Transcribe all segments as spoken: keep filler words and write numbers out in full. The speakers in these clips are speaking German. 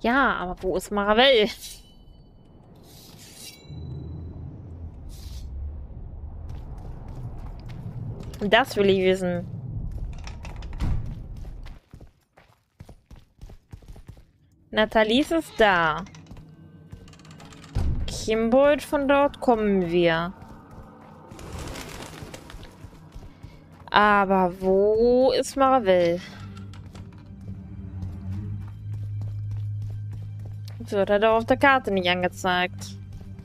Ja, aber wo ist Maravel? Das will ich wissen. Nathalie ist da. Kimbold, von dort kommen wir. Aber wo ist Maravel? Das wird halt auch auf der Karte nicht angezeigt.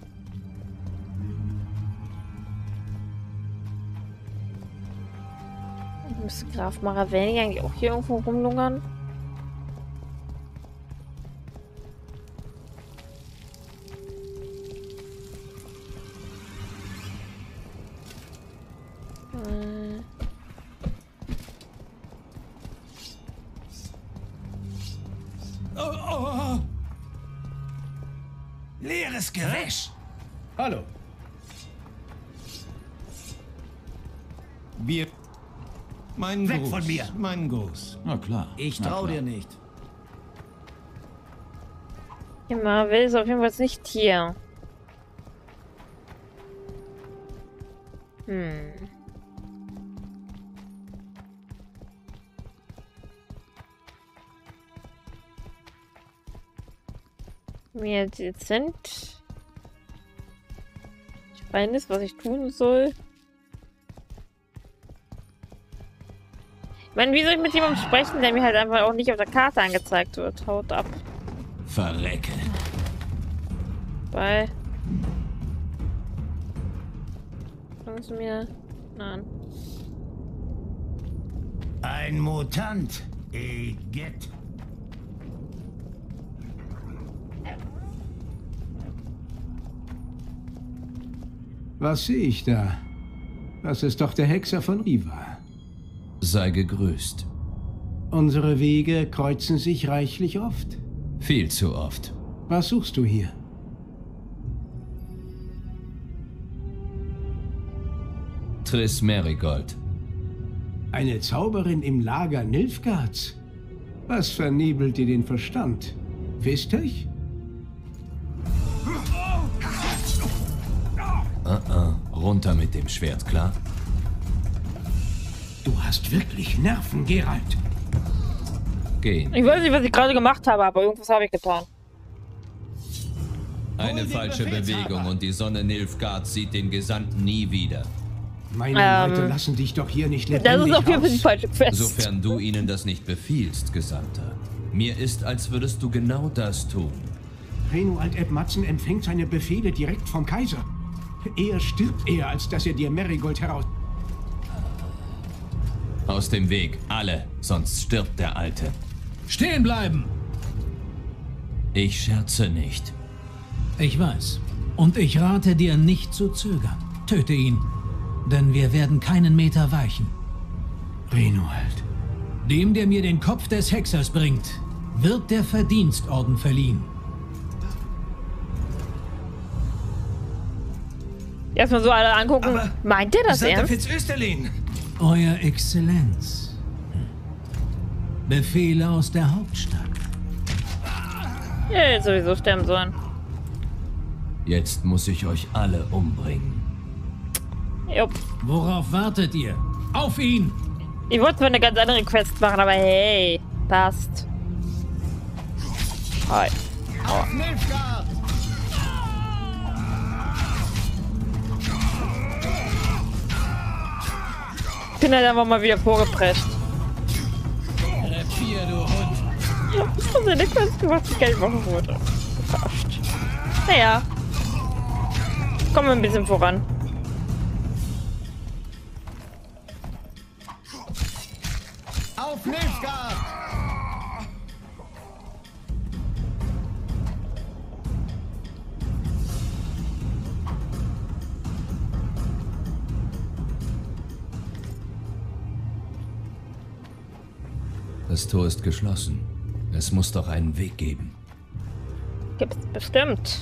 Müsste Graf Maravel eigentlich auch hier irgendwo rumlungern? Äh. Oh, oh, oh. Leeres Gewäsch. Hallo. Wir... Mein Weg Gruß. von mir. Mein Gruß. Na klar. Ich Na trau klar. dir nicht. Ja, Maravel ist auf jeden Fall nicht hier. Hm. Mir jetzt sind. Ich weiß nicht, was ich tun soll. Ich meine, wie soll ich mit jemandem sprechen, der mir halt einfach auch nicht auf der Karte angezeigt wird? Haut ab. Verrecke. Bei. Kannst du mir. Nein. Ein Mutant. Igitt. Was sehe ich da? Das ist doch der Hexer von Riva. Sei gegrüßt. Unsere Wege kreuzen sich reichlich oft. Viel zu oft. Was suchst du hier? Triss Merigold. Eine Zauberin im Lager Nilfgaards? Was vernebelt dir den Verstand? Fistech? Uh-uh. Runter mit dem Schwert, klar? Du hast wirklich Nerven, Geralt. Gehen. Ich weiß nicht, was ich gerade gemacht habe, aber irgendwas habe ich getan. Eine Hol den falsche Befehlshaber. Bewegung und die Sonne Nilfgaard sieht den Gesandten nie wieder. Meine Ähm, Leute lassen dich doch hier nicht Das lebendig ist auf jeden Fall die raus. falsche Quest. Sofern du ihnen das nicht befiehlst, Gesandter. Mir ist, als würdest du genau das tun. Renuald Eb Matzen empfängt seine Befehle direkt vom Kaiser. Eher stirbt er, als dass er dir Merigold heraus... Aus dem Weg, alle, sonst stirbt der Alte. Stehen bleiben! Ich scherze nicht. Ich weiß. Und ich rate dir nicht zu zögern. Töte ihn. Denn wir werden keinen Meter weichen. Renuald. Dem, der mir den Kopf des Hexers bringt, wird der Verdienstorden verliehen. Erstmal so alle angucken. Aber Meint ihr das Sankt ernst? Fitzösterlin. Euer Exzellenz. Befehle aus der Hauptstadt. Ja, jetzt sowieso sterben sollen. Jetzt muss ich euch alle umbringen. Jupp. Worauf wartet ihr? Auf ihn! Ich wollte zwar eine ganz andere Quest machen, aber hey, passt. Hi. Auf Nilfgaard. Ich bin halt einfach mal wieder vorgeprescht. Repier, du Hund! Ich hab schon eine Quest gemacht, die Geld machen wollte. Verarscht. Naja. Kommen wir ein bisschen voran. Auf Nilfgaard. Das Tor ist geschlossen. Es muss doch einen Weg geben. Gibt's bestimmt.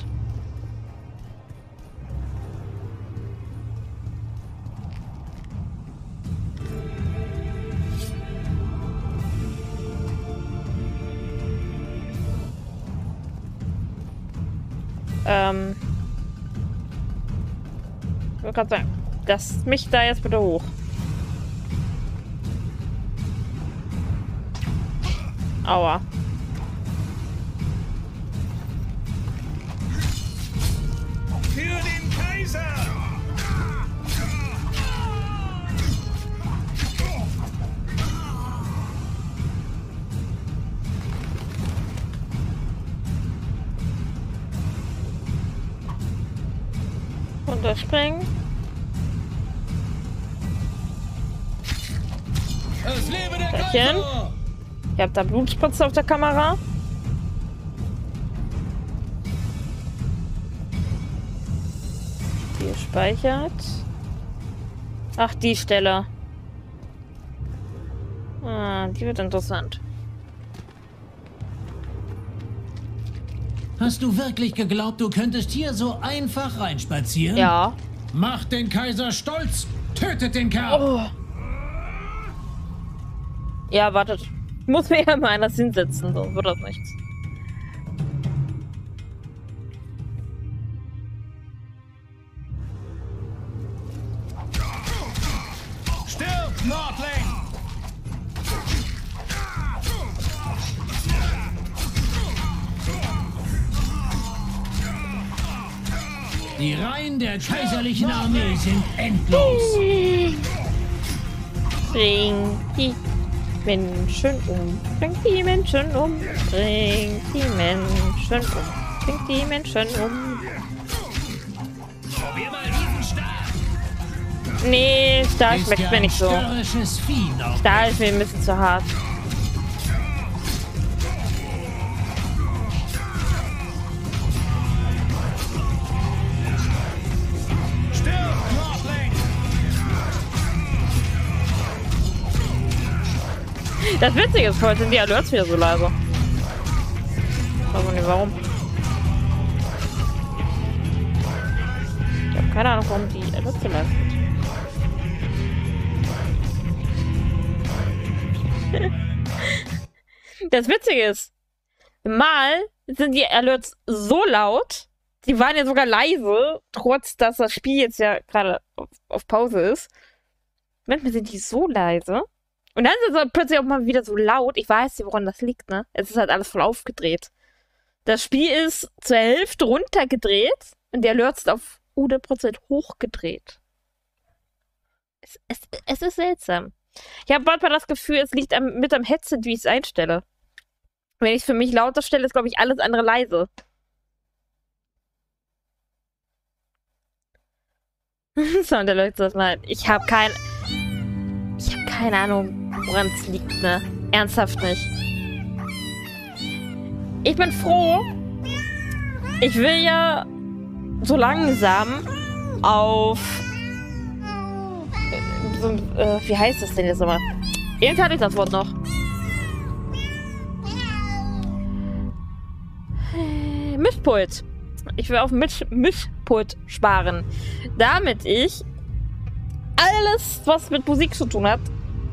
Ähm. Ich wollte gerade sagen, lass mich da jetzt bitte hoch. Aua. Für den Kaiser! Runterspringen. Es lebe der Pärchen. Kaiser! Ihr habt da Blutspritze auf der Kamera. Die speichert. Ach, die Stelle. Ah, die wird interessant. Hast du wirklich geglaubt, du könntest hier so einfach reinspazieren? Ja. Macht den Kaiser stolz! Tötet den Kerl! Oh. Ja, wartet. Ich muss mir ja mal anders hinsetzen, so wird das nichts. Stirb, Nordling! Die Reihen der kaiserlichen Armee sind endlos. Bring die Menschen um. Bring die Menschen um. Bring die Menschen um. Bring die Menschen um. Probier mal diesen Stab! Nee, Stahl Ist schmeckt ja mir ein nicht so. störrisches Vieh noch. Stahl ist mir ein bisschen zu hart. Stirb, Nordling! Das Witzige ist, heute sind die Alerts wieder so leise. Ich weiß auch nicht warum. Ich habe keine Ahnung, warum die Alerts so leise sind. Das Witzige ist, mal sind die Alerts so laut, die waren ja sogar leise, trotz dass das Spiel jetzt ja gerade auf, auf Pause ist. Manchmal sind die so leise. Und dann sind sie plötzlich auch mal wieder so laut. Ich weiß nicht, woran das liegt, ne? Es ist halt alles voll aufgedreht. Das Spiel ist zur Hälfte runtergedreht und der Alert ist auf hundert Prozent hochgedreht. Es, es, es ist seltsam. Ich habe manchmal das Gefühl, es liegt am, mit am Headset, wie ich es einstelle. Wenn ich es für mich lauter stelle, ist, glaube ich, alles andere leise. So, und der Leute sagt, nein, ich habe kein... Ich habe keine Ahnung, woran es liegt, ne? Ernsthaft nicht. Ich bin froh. Ich will ja so langsam auf... So, äh, wie heißt das denn jetzt nochmal? Eben hatte ich das Wort noch. Mischpult. Ich will auf Misch Mischpult sparen. Damit ich alles, was mit Musik zu tun hat,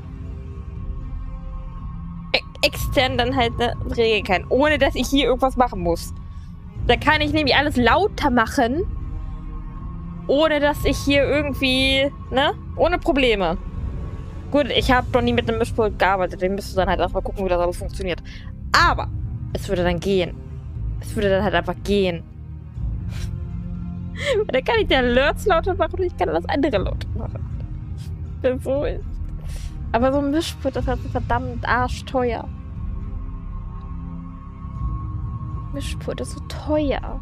e extern dann halt ne, regeln kann. Ohne, dass ich hier irgendwas machen muss. Da kann ich nämlich alles lauter machen. Ohne, dass ich hier irgendwie, ne? Ohne Probleme. Gut, ich habe noch nie mit einem Mischpult gearbeitet. Den müsst ihr dann halt erstmal gucken, wie das alles funktioniert. Aber es würde dann gehen. Es würde dann halt einfach gehen. Dann kann ich die Alerts lauter machen und ich kann das andere lauter machen. So ist. Aber so ein Mischpult, das ist so verdammt arschteuer. Mischpult ist so teuer.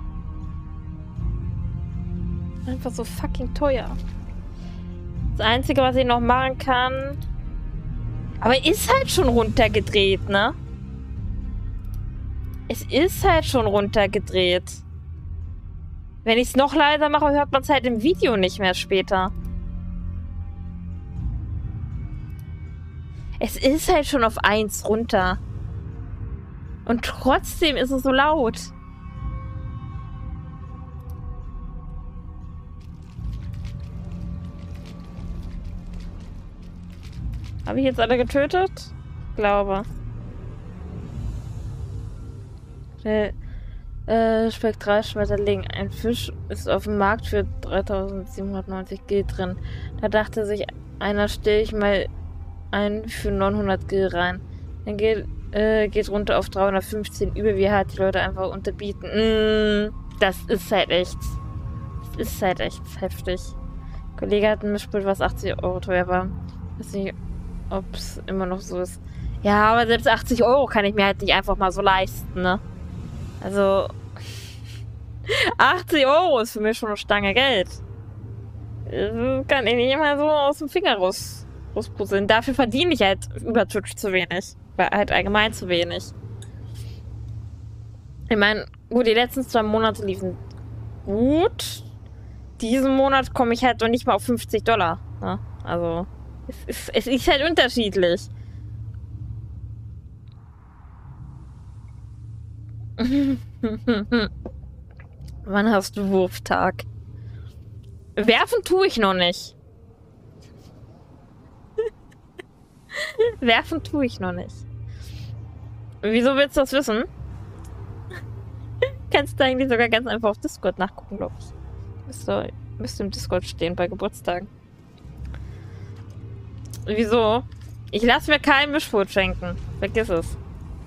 Einfach so fucking teuer. Das Einzige, was ich noch machen kann... Aber ist halt schon runtergedreht, ne? Es ist halt schon runtergedreht. Wenn ich es noch leiser mache, hört man es halt im Video nicht mehr später. Es ist halt schon auf eins runter. Und trotzdem ist es so laut. Habe ich jetzt alle getötet? Ich glaube. Äh, Spektralschmetterling. Ein Fisch ist auf dem Markt für dreitausendsiebenhundertneunzig Gil drin. Da dachte sich einer, stell ich mal einen für neunhundert Gil rein. Dann geht, äh, geht runter auf dreihundertfünfzehn. Über wie hart die Leute einfach unterbieten. Mm, das ist halt echt. Das ist halt echt heftig. Ein Kollege hat ein Mischpult, was achtzig Euro teuer war. Ich weiß nicht, ob es immer noch so ist. Ja, aber selbst achtzig Euro kann ich mir halt nicht einfach mal so leisten, ne? Also, achtzig Euro ist für mich schon eine Stange Geld. Das kann ich nicht immer so aus dem Finger raus, rauspuzzeln. Dafür verdiene ich halt über Twitch zu wenig. Weil halt allgemein zu wenig. Ich meine, gut, die letzten zwei Monate liefen gut. Diesen Monat komme ich halt noch nicht mal auf fünfzig Dollar. Ne? Also, es ist, es ist halt unterschiedlich. Wann hast du Wurftag? Werfen tue ich noch nicht. Werfen tue ich noch nicht. Wieso willst du das wissen? Kannst du eigentlich sogar ganz einfach auf Discord nachgucken, glaube ich. Müsste, müsste im Discord stehen bei Geburtstagen. Wieso? Ich lasse mir kein Mischpult schenken. Vergiss es.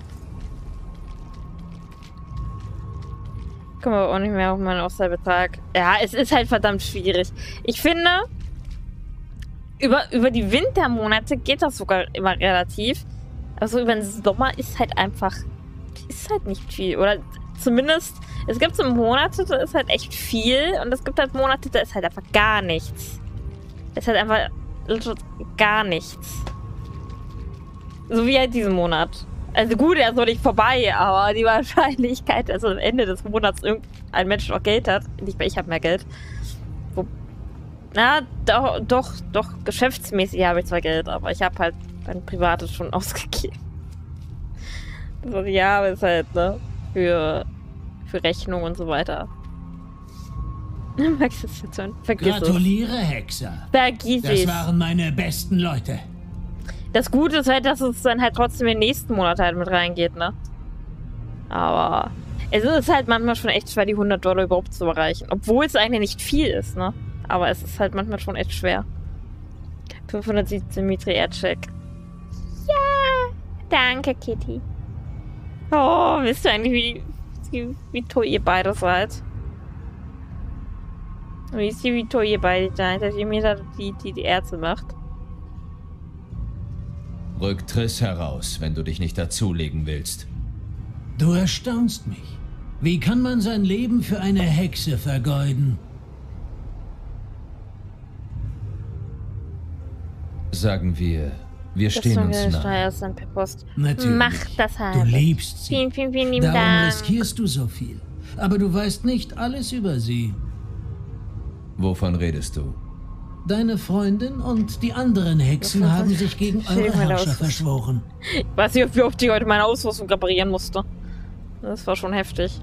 Kommen wir auch nicht mehr auf meinen Auszahlbetrag. Ja, es ist halt verdammt schwierig. Ich finde, über, über die Wintermonate geht das sogar immer relativ. Also über den Sommer ist halt einfach, ist halt nicht viel. Oder zumindest, es gibt so Monate, da ist halt echt viel. Und es gibt halt Monate, da ist halt einfach gar nichts. Es ist halt einfach gar nichts. So wie halt diesen Monat. Also gut, er ist noch nicht vorbei, aber die Wahrscheinlichkeit, dass am Ende des Monats irgendein Mensch noch Geld hat, nicht mehr ich habe mehr Geld. Wo, na, doch, doch, doch, geschäftsmäßig habe ich zwar Geld, aber ich habe halt mein Privates schon ausgegeben. Das, was ich habe, ist halt, ne, für, für Rechnung und so weiter. Max ist jetzt schon, vergiss es. Gratuliere, Hexer. Vergiss es. Das waren meine besten Leute. Das Gute ist halt, dass es dann halt trotzdem in den nächsten Monat halt mit reingeht, ne? Aber es ist halt manchmal schon echt schwer, die hundert Dollar überhaupt zu erreichen. Obwohl es eigentlich nicht viel ist, ne? Aber es ist halt manchmal schon echt schwer. fünfhundertsiebzehn Mitri Aircheck. Ja! Danke, Kitty. Oh, wisst ihr eigentlich, wie, wie, wie toll ihr beide seid? Wisst ihr, wie toll ihr beide seid, dass ihr mir da die, die, die Ärzte macht? Rück Triss heraus, wenn du dich nicht dazulegen willst. Du erstaunst mich. Wie kann man sein Leben für eine Hexe vergeuden? Sagen wir, wir stehen uns nahe. Per Post. Natürlich. Mach das halt. Du liebst sie. Vielen, vielen, vielen lieben Darum Dank. riskierst du so viel. Aber du weißt nicht alles über sie. Wovon redest du? Deine Freundin und die anderen Hexen haben sich gegen eure Herrscher verschworen. Ich weiß nicht, wie oft ich heute meine Ausrüstung reparieren musste. Das war schon heftig.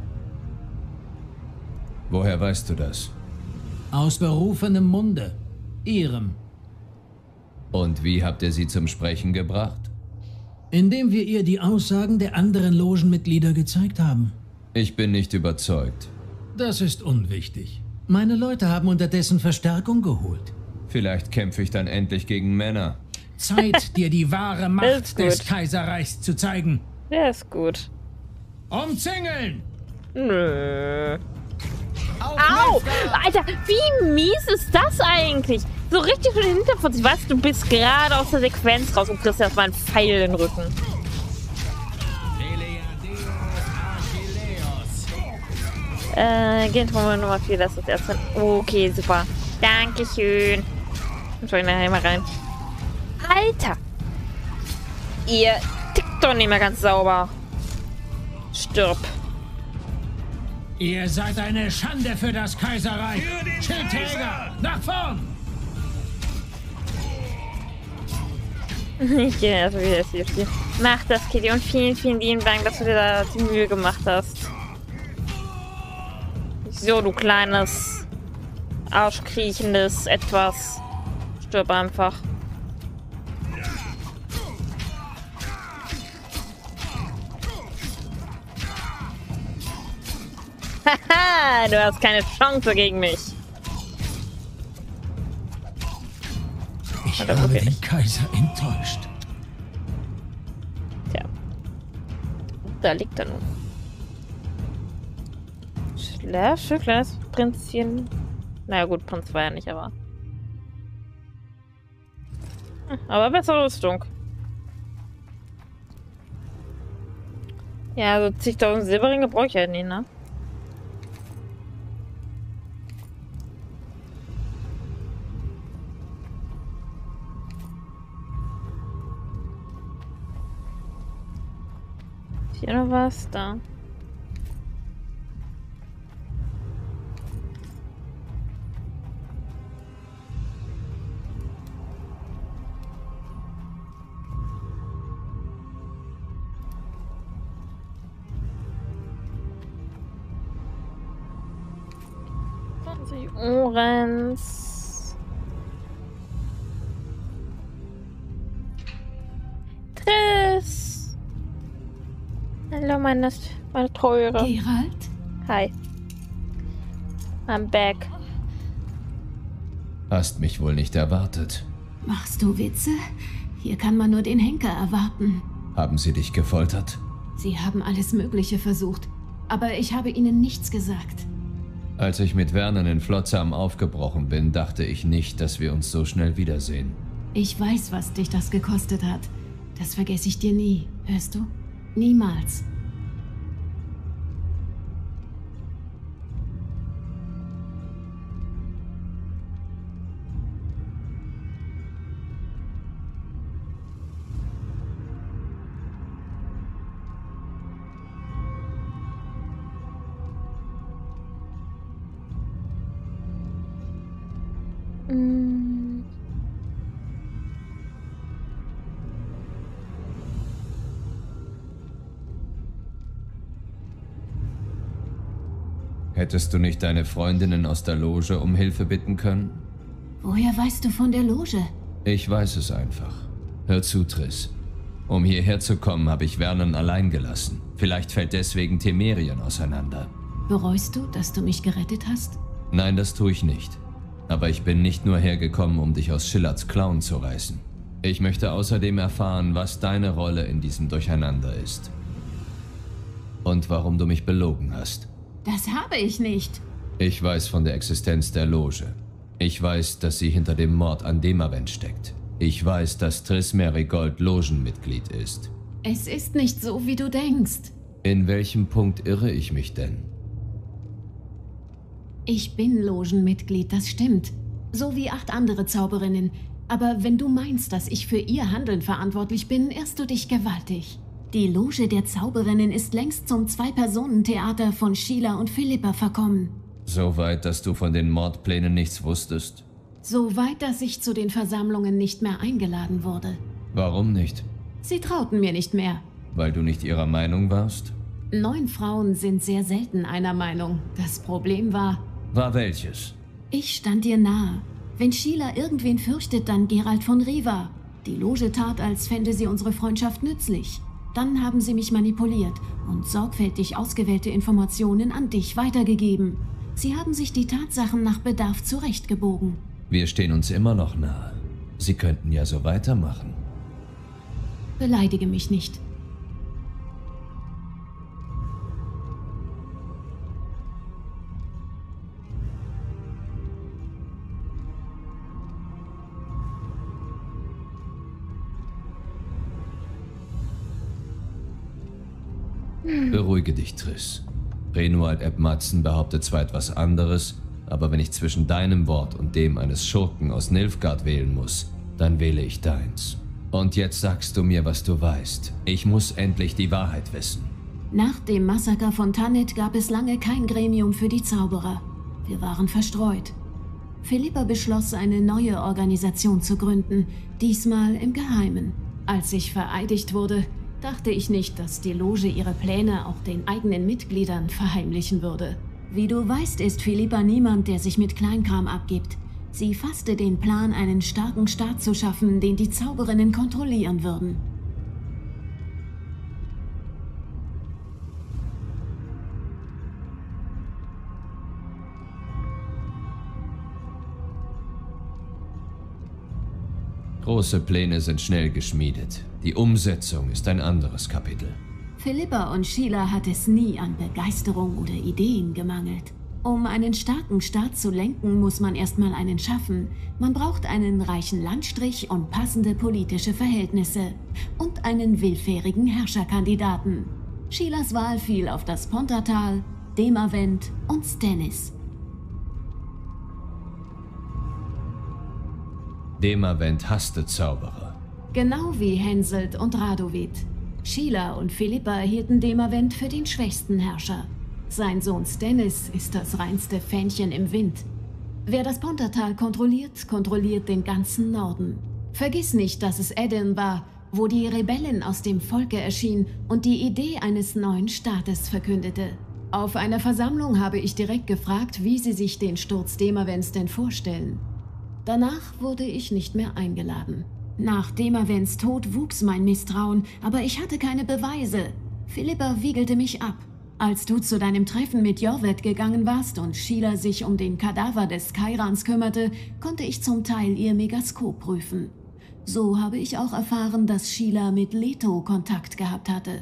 Woher weißt du das? Aus berufenem Munde. Ihrem. Und wie habt ihr sie zum Sprechen gebracht? Indem wir ihr die Aussagen der anderen Logenmitglieder gezeigt haben. Ich bin nicht überzeugt. Das ist unwichtig. Meine Leute haben unterdessen Verstärkung geholt. Vielleicht kämpfe ich dann endlich gegen Männer. Zeit, dir die wahre Macht des Kaiserreichs zu zeigen. Der ist gut. Umzingeln! Nö. Au! Alter, wie mies ist das eigentlich? So richtig für den Hintergrund. Ich weiß, du bist gerade aus der Sequenz raus und kriegst erstmal einen Pfeil in den Rücken. Äh, Gentrommel Nummer vier, das ist erst. Okay, super. Dankeschön. Schau ich nachher mal rein. Alter! Ihr tickt doch nicht mehr ganz sauber. Stirb. Ihr seid eine Schande für das Kaiserreich. Für den Schildträger, nach vorn! Ich gehe erstmal wieder das hier spielen. Mach das, Kitty. Und vielen, vielen lieben Dank, dass du dir da die Mühe gemacht hast. So, du kleines, arschkriechendes Etwas. Stirb einfach. Haha, du hast keine Chance gegen mich. Ich das habe okay. den Kaiser enttäuscht. Tja. Da liegt er nun. Schläft, kleines Prinzchen. Naja gut, Prinz war ja nicht, aber... Aber bessere Rüstung. Ja, so zigtausend Silberringe brauche ich ja nicht, ne? Ist hier noch was? Da. zwanzig Ohrens. Triss. Hallo, meine, meine Teure. Geralt? Hi. I'm back. Hast mich wohl nicht erwartet. Machst du Witze? Hier kann man nur den Henker erwarten. Haben sie dich gefoltert? Sie haben alles Mögliche versucht, aber ich habe ihnen nichts gesagt. Als ich mit Vernon in Flotsam aufgebrochen bin, dachte ich nicht, dass wir uns so schnell wiedersehen. Ich weiß, was dich das gekostet hat. Das vergesse ich dir nie, hörst du? Niemals. Mm. Hättest du nicht deine Freundinnen aus der Loge um Hilfe bitten können? Woher weißt du von der Loge? Ich weiß es einfach. Hör zu, Triss. Um hierher zu kommen, habe ich Vernon allein gelassen. Vielleicht fällt deswegen Temerien auseinander. Bereust du, dass du mich gerettet hast? Nein, das tue ich nicht. Aber ich bin nicht nur hergekommen, um dich aus Schillards Klauen zu reißen. Ich möchte außerdem erfahren, was deine Rolle in diesem Durcheinander ist. Und warum du mich belogen hast. Das habe ich nicht. Ich weiß von der Existenz der Loge. Ich weiß, dass sie hinter dem Mord an Demavent steckt. Ich weiß, dass Triss Merigold Logenmitglied ist. Es ist nicht so, wie du denkst. In welchem Punkt irre ich mich denn? Ich bin Logenmitglied, das stimmt. So wie acht andere Zauberinnen. Aber wenn du meinst, dass ich für ihr Handeln verantwortlich bin, irrst du dich gewaltig. Die Loge der Zauberinnen ist längst zum Zwei-Personen-Theater von Sheila und Philippa verkommen. So weit, dass du von den Mordplänen nichts wusstest? So weit, dass ich zu den Versammlungen nicht mehr eingeladen wurde. Warum nicht? Sie trauten mir nicht mehr. Weil du nicht ihrer Meinung warst? Neun Frauen sind sehr selten einer Meinung. Das Problem war... War welches? Ich stand ihr nahe. Wenn Sheila irgendwen fürchtet, dann Geralt von Riva. Die Loge tat, als fände sie unsere Freundschaft nützlich. Dann haben sie mich manipuliert und sorgfältig ausgewählte Informationen an dich weitergegeben. Sie haben sich die Tatsachen nach Bedarf zurechtgebogen. Wir stehen uns immer noch nahe. Sie könnten ja so weitermachen. Beleidige mich nicht. Beruhige dich, Triss. Renuald Eb Madsen behauptet zwar etwas anderes, aber wenn ich zwischen deinem Wort und dem eines Schurken aus Nilfgaard wählen muss, dann wähle ich deins. Und jetzt sagst du mir, was du weißt. Ich muss endlich die Wahrheit wissen. Nach dem Massaker von Tanith gab es lange kein Gremium für die Zauberer. Wir waren verstreut. Philippa beschloss, eine neue Organisation zu gründen, diesmal im Geheimen. Als ich vereidigt wurde, dachte ich nicht, dass die Loge ihre Pläne auch den eigenen Mitgliedern verheimlichen würde. Wie du weißt, ist Philippa niemand, der sich mit Kleinkram abgibt. Sie fasste den Plan, einen starken Staat zu schaffen, den die Zauberinnen kontrollieren würden. Große Pläne sind schnell geschmiedet. Die Umsetzung ist ein anderes Kapitel. Philippa und Sheila hat es nie an Begeisterung oder Ideen gemangelt. Um einen starken Staat zu lenken, muss man erstmal einen schaffen. Man braucht einen reichen Landstrich und passende politische Verhältnisse. Und einen willfährigen Herrscherkandidaten. Sheilas Wahl fiel auf das Pontatal, Demavent und Stennis. Demavent hasste Zauberer. Genau wie Henselt und Radovid. Sheila und Philippa hielten Demavent für den schwächsten Herrscher. Sein Sohn Stennis ist das reinste Fähnchen im Wind. Wer das Pontatal kontrolliert, kontrolliert den ganzen Norden. Vergiss nicht, dass es Edirn war, wo die Rebellen aus dem Volke erschien und die Idee eines neuen Staates verkündete. Auf einer Versammlung habe ich direkt gefragt, wie sie sich den Sturz Demavents denn vorstellen. Danach wurde ich nicht mehr eingeladen. Nach Demavents Tod wuchs mein Misstrauen, aber ich hatte keine Beweise. Philippa wiegelte mich ab. Als du zu deinem Treffen mit Jorvet gegangen warst und Sheila sich um den Kadaver des Kairans kümmerte, konnte ich zum Teil ihr Megaskop prüfen. So habe ich auch erfahren, dass Sheila mit Leto Kontakt gehabt hatte.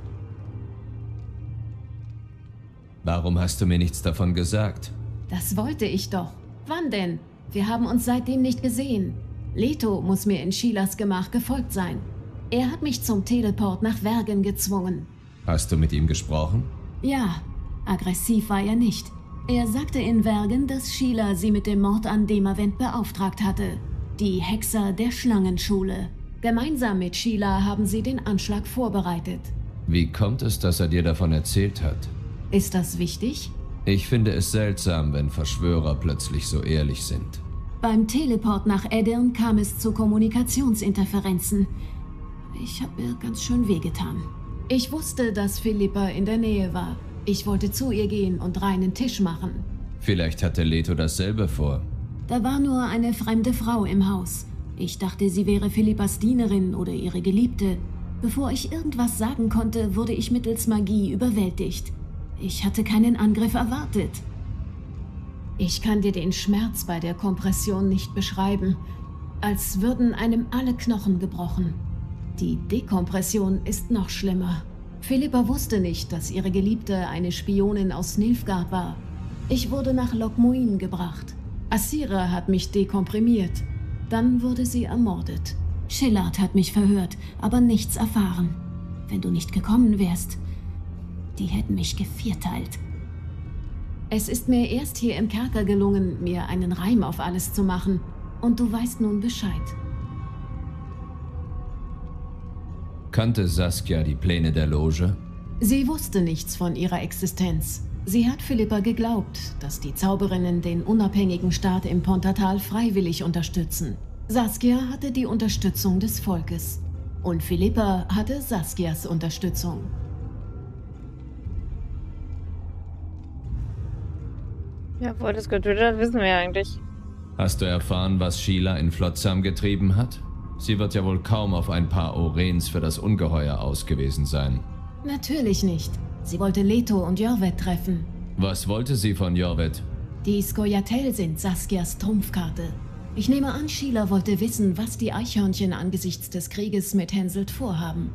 Warum hast du mir nichts davon gesagt? Das wollte ich doch. Wann denn? Wir haben uns seitdem nicht gesehen. Leto muss mir in Sheilas Gemach gefolgt sein. Er hat mich zum Teleport nach Vergen gezwungen. Hast du mit ihm gesprochen? Ja, aggressiv war er nicht. Er sagte in Vergen, dass Sheila sie mit dem Mord an Demavent beauftragt hatte. Die Hexer der Schlangenschule. Gemeinsam mit Sheila haben sie den Anschlag vorbereitet. Wie kommt es, dass er dir davon erzählt hat? Ist das wichtig? Ich finde es seltsam, wenn Verschwörer plötzlich so ehrlich sind. Beim Teleport nach Edirn kam es zu Kommunikationsinterferenzen. Ich habe mir ganz schön wehgetan. Ich wusste, dass Philippa in der Nähe war. Ich wollte zu ihr gehen und reinen Tisch machen. Vielleicht hatte Leto dasselbe vor. Da war nur eine fremde Frau im Haus. Ich dachte, sie wäre Philippas Dienerin oder ihre Geliebte. Bevor ich irgendwas sagen konnte, wurde ich mittels Magie überwältigt. Ich hatte keinen Angriff erwartet. Ich kann dir den Schmerz bei der Kompression nicht beschreiben. Als würden einem alle Knochen gebrochen. Die Dekompression ist noch schlimmer. Philippa wusste nicht, dass ihre Geliebte eine Spionin aus Nilfgaard war. Ich wurde nach Lokmuin gebracht. Asira hat mich dekomprimiert. Dann wurde sie ermordet. Shillard hat mich verhört, aber nichts erfahren. Wenn du nicht gekommen wärst, die hätten mich gevierteilt. Es ist mir erst hier im Kerker gelungen, mir einen Reim auf alles zu machen. Und du weißt nun Bescheid. Kannte Saskia die Pläne der Loge? Sie wusste nichts von ihrer Existenz. Sie hat Philippa geglaubt, dass die Zauberinnen den unabhängigen Staat im Pontatal freiwillig unterstützen. Saskia hatte die Unterstützung des Volkes. Und Philippa hatte Saskias Unterstützung. Ja, wo er das getötet hat, wissen wir eigentlich. Hast du erfahren, was Sheila in Flotsam getrieben hat? Sie wird ja wohl kaum auf ein paar Orens für das Ungeheuer aus gewesen sein. Natürlich nicht. Sie wollte Leto und Jorvet treffen. Was wollte sie von Jorvet? Die Skoyatel sind Saskias Trumpfkarte. Ich nehme an, Sheila wollte wissen, was die Eichhörnchen angesichts des Krieges mit Henselt vorhaben.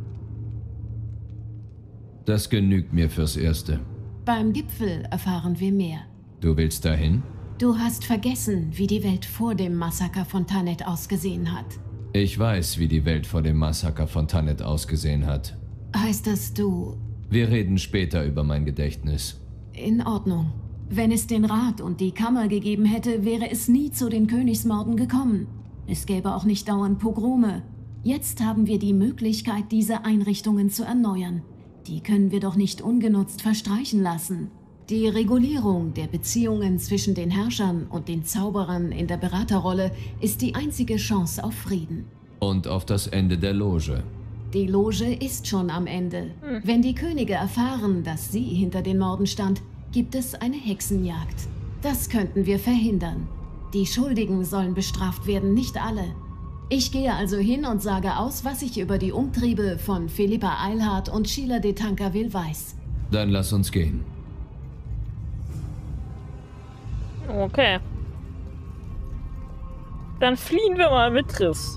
Das genügt mir fürs Erste. Beim Gipfel erfahren wir mehr. Du willst dahin? Du hast vergessen, wie die Welt vor dem Massaker von Tannet ausgesehen hat. Ich weiß, wie die Welt vor dem Massaker von Tannet ausgesehen hat. Heißt das, du... Wir reden später über mein Gedächtnis. In Ordnung. Wenn es den Rat und die Kammer gegeben hätte, wäre es nie zu den Königsmorden gekommen. Es gäbe auch nicht dauernd Pogrome. Jetzt haben wir die Möglichkeit, diese Einrichtungen zu erneuern. Die können wir doch nicht ungenutzt verstreichen lassen. Die Regulierung der Beziehungen zwischen den Herrschern und den Zauberern in der Beraterrolle ist die einzige Chance auf Frieden. Und auf das Ende der Loge. Die Loge ist schon am Ende. Hm. Wenn die Könige erfahren, dass sie hinter den Morden stand, gibt es eine Hexenjagd. Das könnten wir verhindern. Die Schuldigen sollen bestraft werden, nicht alle. Ich gehe also hin und sage aus, was ich über die Umtriebe von Philippa Eilhart und Sheila de Tancarville weiß. Dann lass uns gehen. Okay. Dann fliehen wir mal mit Triss.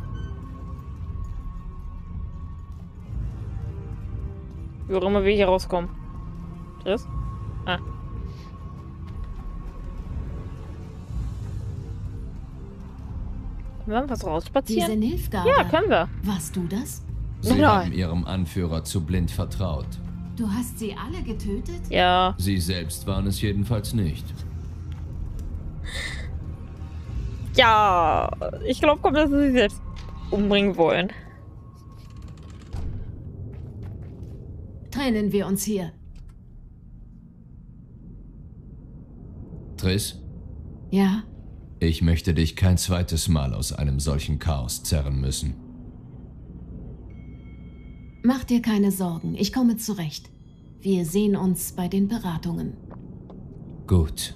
Wie auch immer wir hier rauskommen. Triss? Ah. Können wir was rausspazieren? Diese Nilfgaarder. Ja, können wir. Warst du das? Sie Nein. haben ihrem Anführer zu blind vertraut. Du hast sie alle getötet? Ja. Sie selbst waren es jedenfalls nicht. Ja. Ich glaube, kommt, dass sie sich selbst umbringen wollen. Trennen wir uns hier. Triss, Ja? ich möchte dich kein zweites Mal aus einem solchen Chaos zerren müssen. Mach dir keine Sorgen, ich komme zurecht. Wir sehen uns bei den Beratungen. Gut.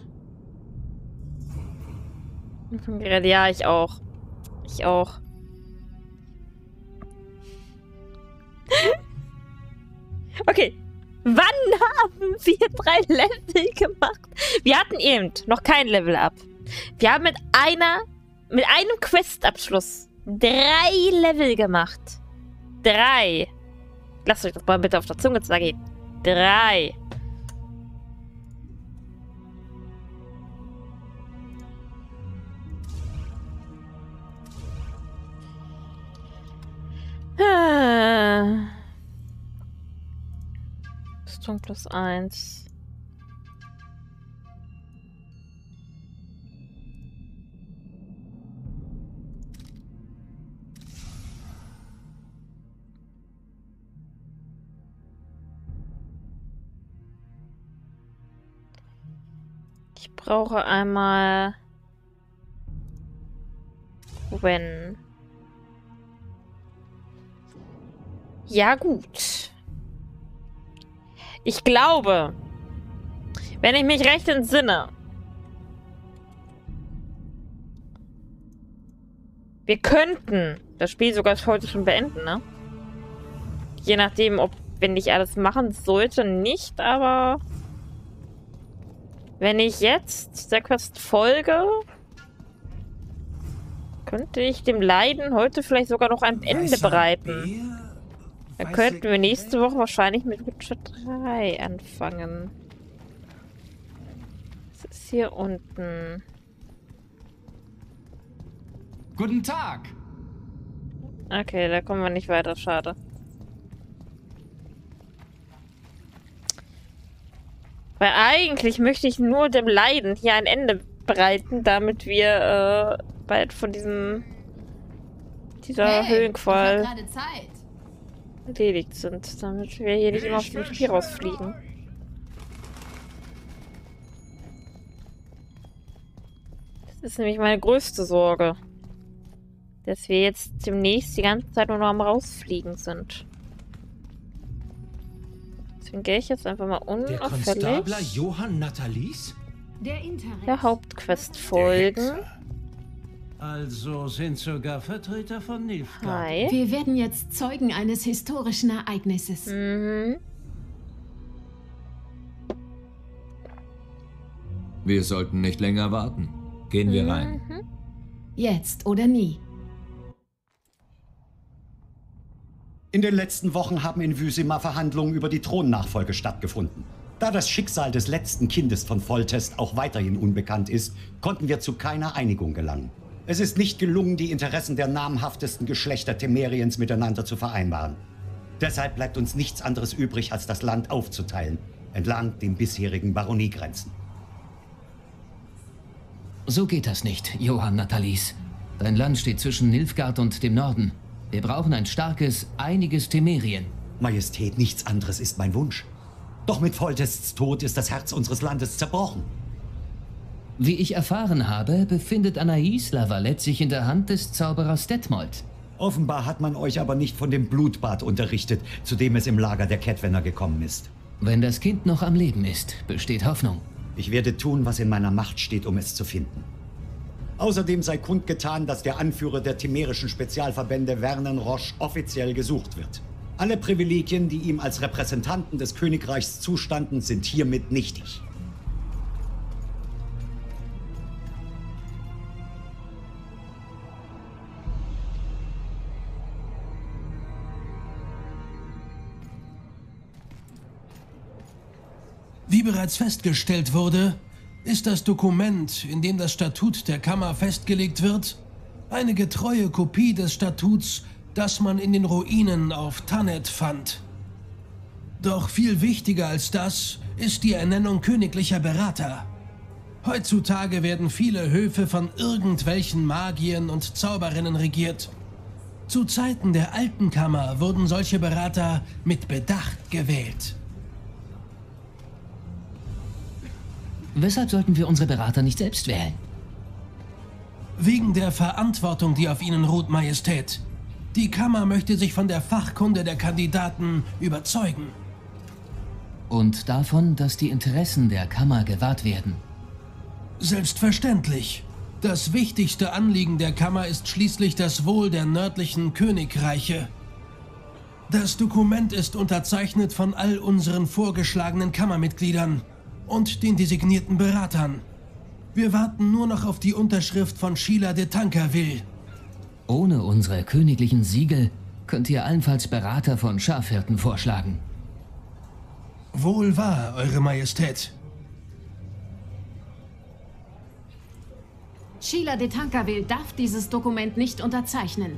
Ja, ich auch. Ich auch. Okay. Wann haben wir drei Level gemacht? Wir hatten eben noch kein Level up. Wir haben mit einer, mit einem Questabschluss drei Level gemacht. Drei. Lasst euch das mal bitte auf der Zunge zergehen. Drei. Rüstung plus eins. Ich brauche einmal Wenn. Ja, gut. Ich glaube, wenn ich mich recht entsinne, wir könnten das Spiel sogar heute schon beenden, ne? Je nachdem, ob, wenn ich alles machen sollte, nicht, aber wenn ich jetzt der Quest folge, könnte ich dem Leiden heute vielleicht sogar noch ein Ende bereiten. Dann könnten wir nächste Woche wahrscheinlich mit Witcher drei anfangen. Was ist hier unten? Guten Tag! Okay, da kommen wir nicht weiter, schade. Weil eigentlich möchte ich nur dem Leiden hier ein Ende bereiten, damit wir äh, bald von diesem dieser Hey, Höhenqual ich hab gerade Zeit. erledigt sind, damit wir hier nicht immer aus dem Spiel rausfliegen. Das ist nämlich meine größte Sorge. Dass wir jetzt demnächst die ganze Zeit nur noch am Rausfliegen sind. Deswegen gehe ich jetzt einfach mal Der Konstabler unauffällig Johann Nathalis? Der Interest. der Hauptquest folgen. Also sind sogar Vertreter von Nilfgaard. Hi. Wir werden jetzt Zeugen eines historischen Ereignisses. Mhm. Wir sollten nicht länger warten. Gehen wir rein. Mhm. Jetzt oder nie. In den letzten Wochen haben in Vysima Verhandlungen über die Thronnachfolge stattgefunden. Da das Schicksal des letzten Kindes von Foltest auch weiterhin unbekannt ist, konnten wir zu keiner Einigung gelangen. Es ist nicht gelungen, die Interessen der namhaftesten Geschlechter Temeriens miteinander zu vereinbaren. Deshalb bleibt uns nichts anderes übrig, als das Land aufzuteilen, entlang den bisherigen Baroniegrenzen. So geht das nicht, Johann Nathalis. Dein Land steht zwischen Nilfgaard und dem Norden. Wir brauchen ein starkes, einiges Temerien. Majestät, nichts anderes ist mein Wunsch. Doch mit Foltests Tod ist das Herz unseres Landes zerbrochen. Wie ich erfahren habe, befindet Anais Lavalette sich in der Hand des Zauberers Detmold. Offenbar hat man euch aber nicht von dem Blutbad unterrichtet, zu dem es im Lager der Kettwenner gekommen ist. Wenn das Kind noch am Leben ist, besteht Hoffnung. Ich werde tun, was in meiner Macht steht, um es zu finden. Außerdem sei kundgetan, dass der Anführer der temerischen Spezialverbände Vernon Roche offiziell gesucht wird. Alle Privilegien, die ihm als Repräsentanten des Königreichs zustanden, sind hiermit nichtig. Wie bereits festgestellt wurde, ist das Dokument, in dem das Statut der Kammer festgelegt wird, eine getreue Kopie des Statuts, das man in den Ruinen auf Tannet fand. Doch viel wichtiger als das ist die Ernennung königlicher Berater. Heutzutage werden viele Höfe von irgendwelchen Magiern und Zauberinnen regiert. Zu Zeiten der alten Kammer wurden solche Berater mit Bedacht gewählt. Weshalb sollten wir unsere Berater nicht selbst wählen? Wegen der Verantwortung, die auf ihnen ruht, Majestät. Die Kammer möchte sich von der Fachkunde der Kandidaten überzeugen. Und davon, dass die Interessen der Kammer gewahrt werden. Selbstverständlich. Das wichtigste Anliegen der Kammer ist schließlich das Wohl der nördlichen Königreiche. Das Dokument ist unterzeichnet von all unseren vorgeschlagenen Kammermitgliedern und den designierten Beratern. Wir warten nur noch auf die Unterschrift von Sheila de Tankerville. Ohne unsere königlichen Siegel könnt ihr allenfalls Berater von Schafhirten vorschlagen. Wohl wahr, Eure Majestät. Sheila de Tankerville darf dieses Dokument nicht unterzeichnen.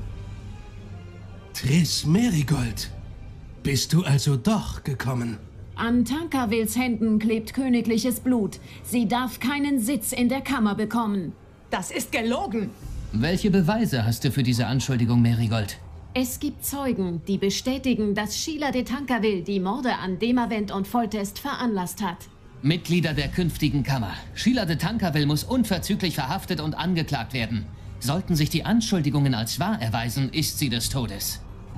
Triss Merigold, bist du also doch gekommen? An Tankervilles Händen klebt königliches Blut. Sie darf keinen Sitz in der Kammer bekommen. Das ist gelogen. Welche Beweise hast du für diese Anschuldigung, Merigold? Es gibt Zeugen, die bestätigen, dass Sheila de Tankerville die Morde an Demavent und Foltest veranlasst hat. Mitglieder der künftigen Kammer. Sheila de Tankerville muss unverzüglich verhaftet und angeklagt werden. Sollten sich die Anschuldigungen als wahr erweisen, ist sie des Todes.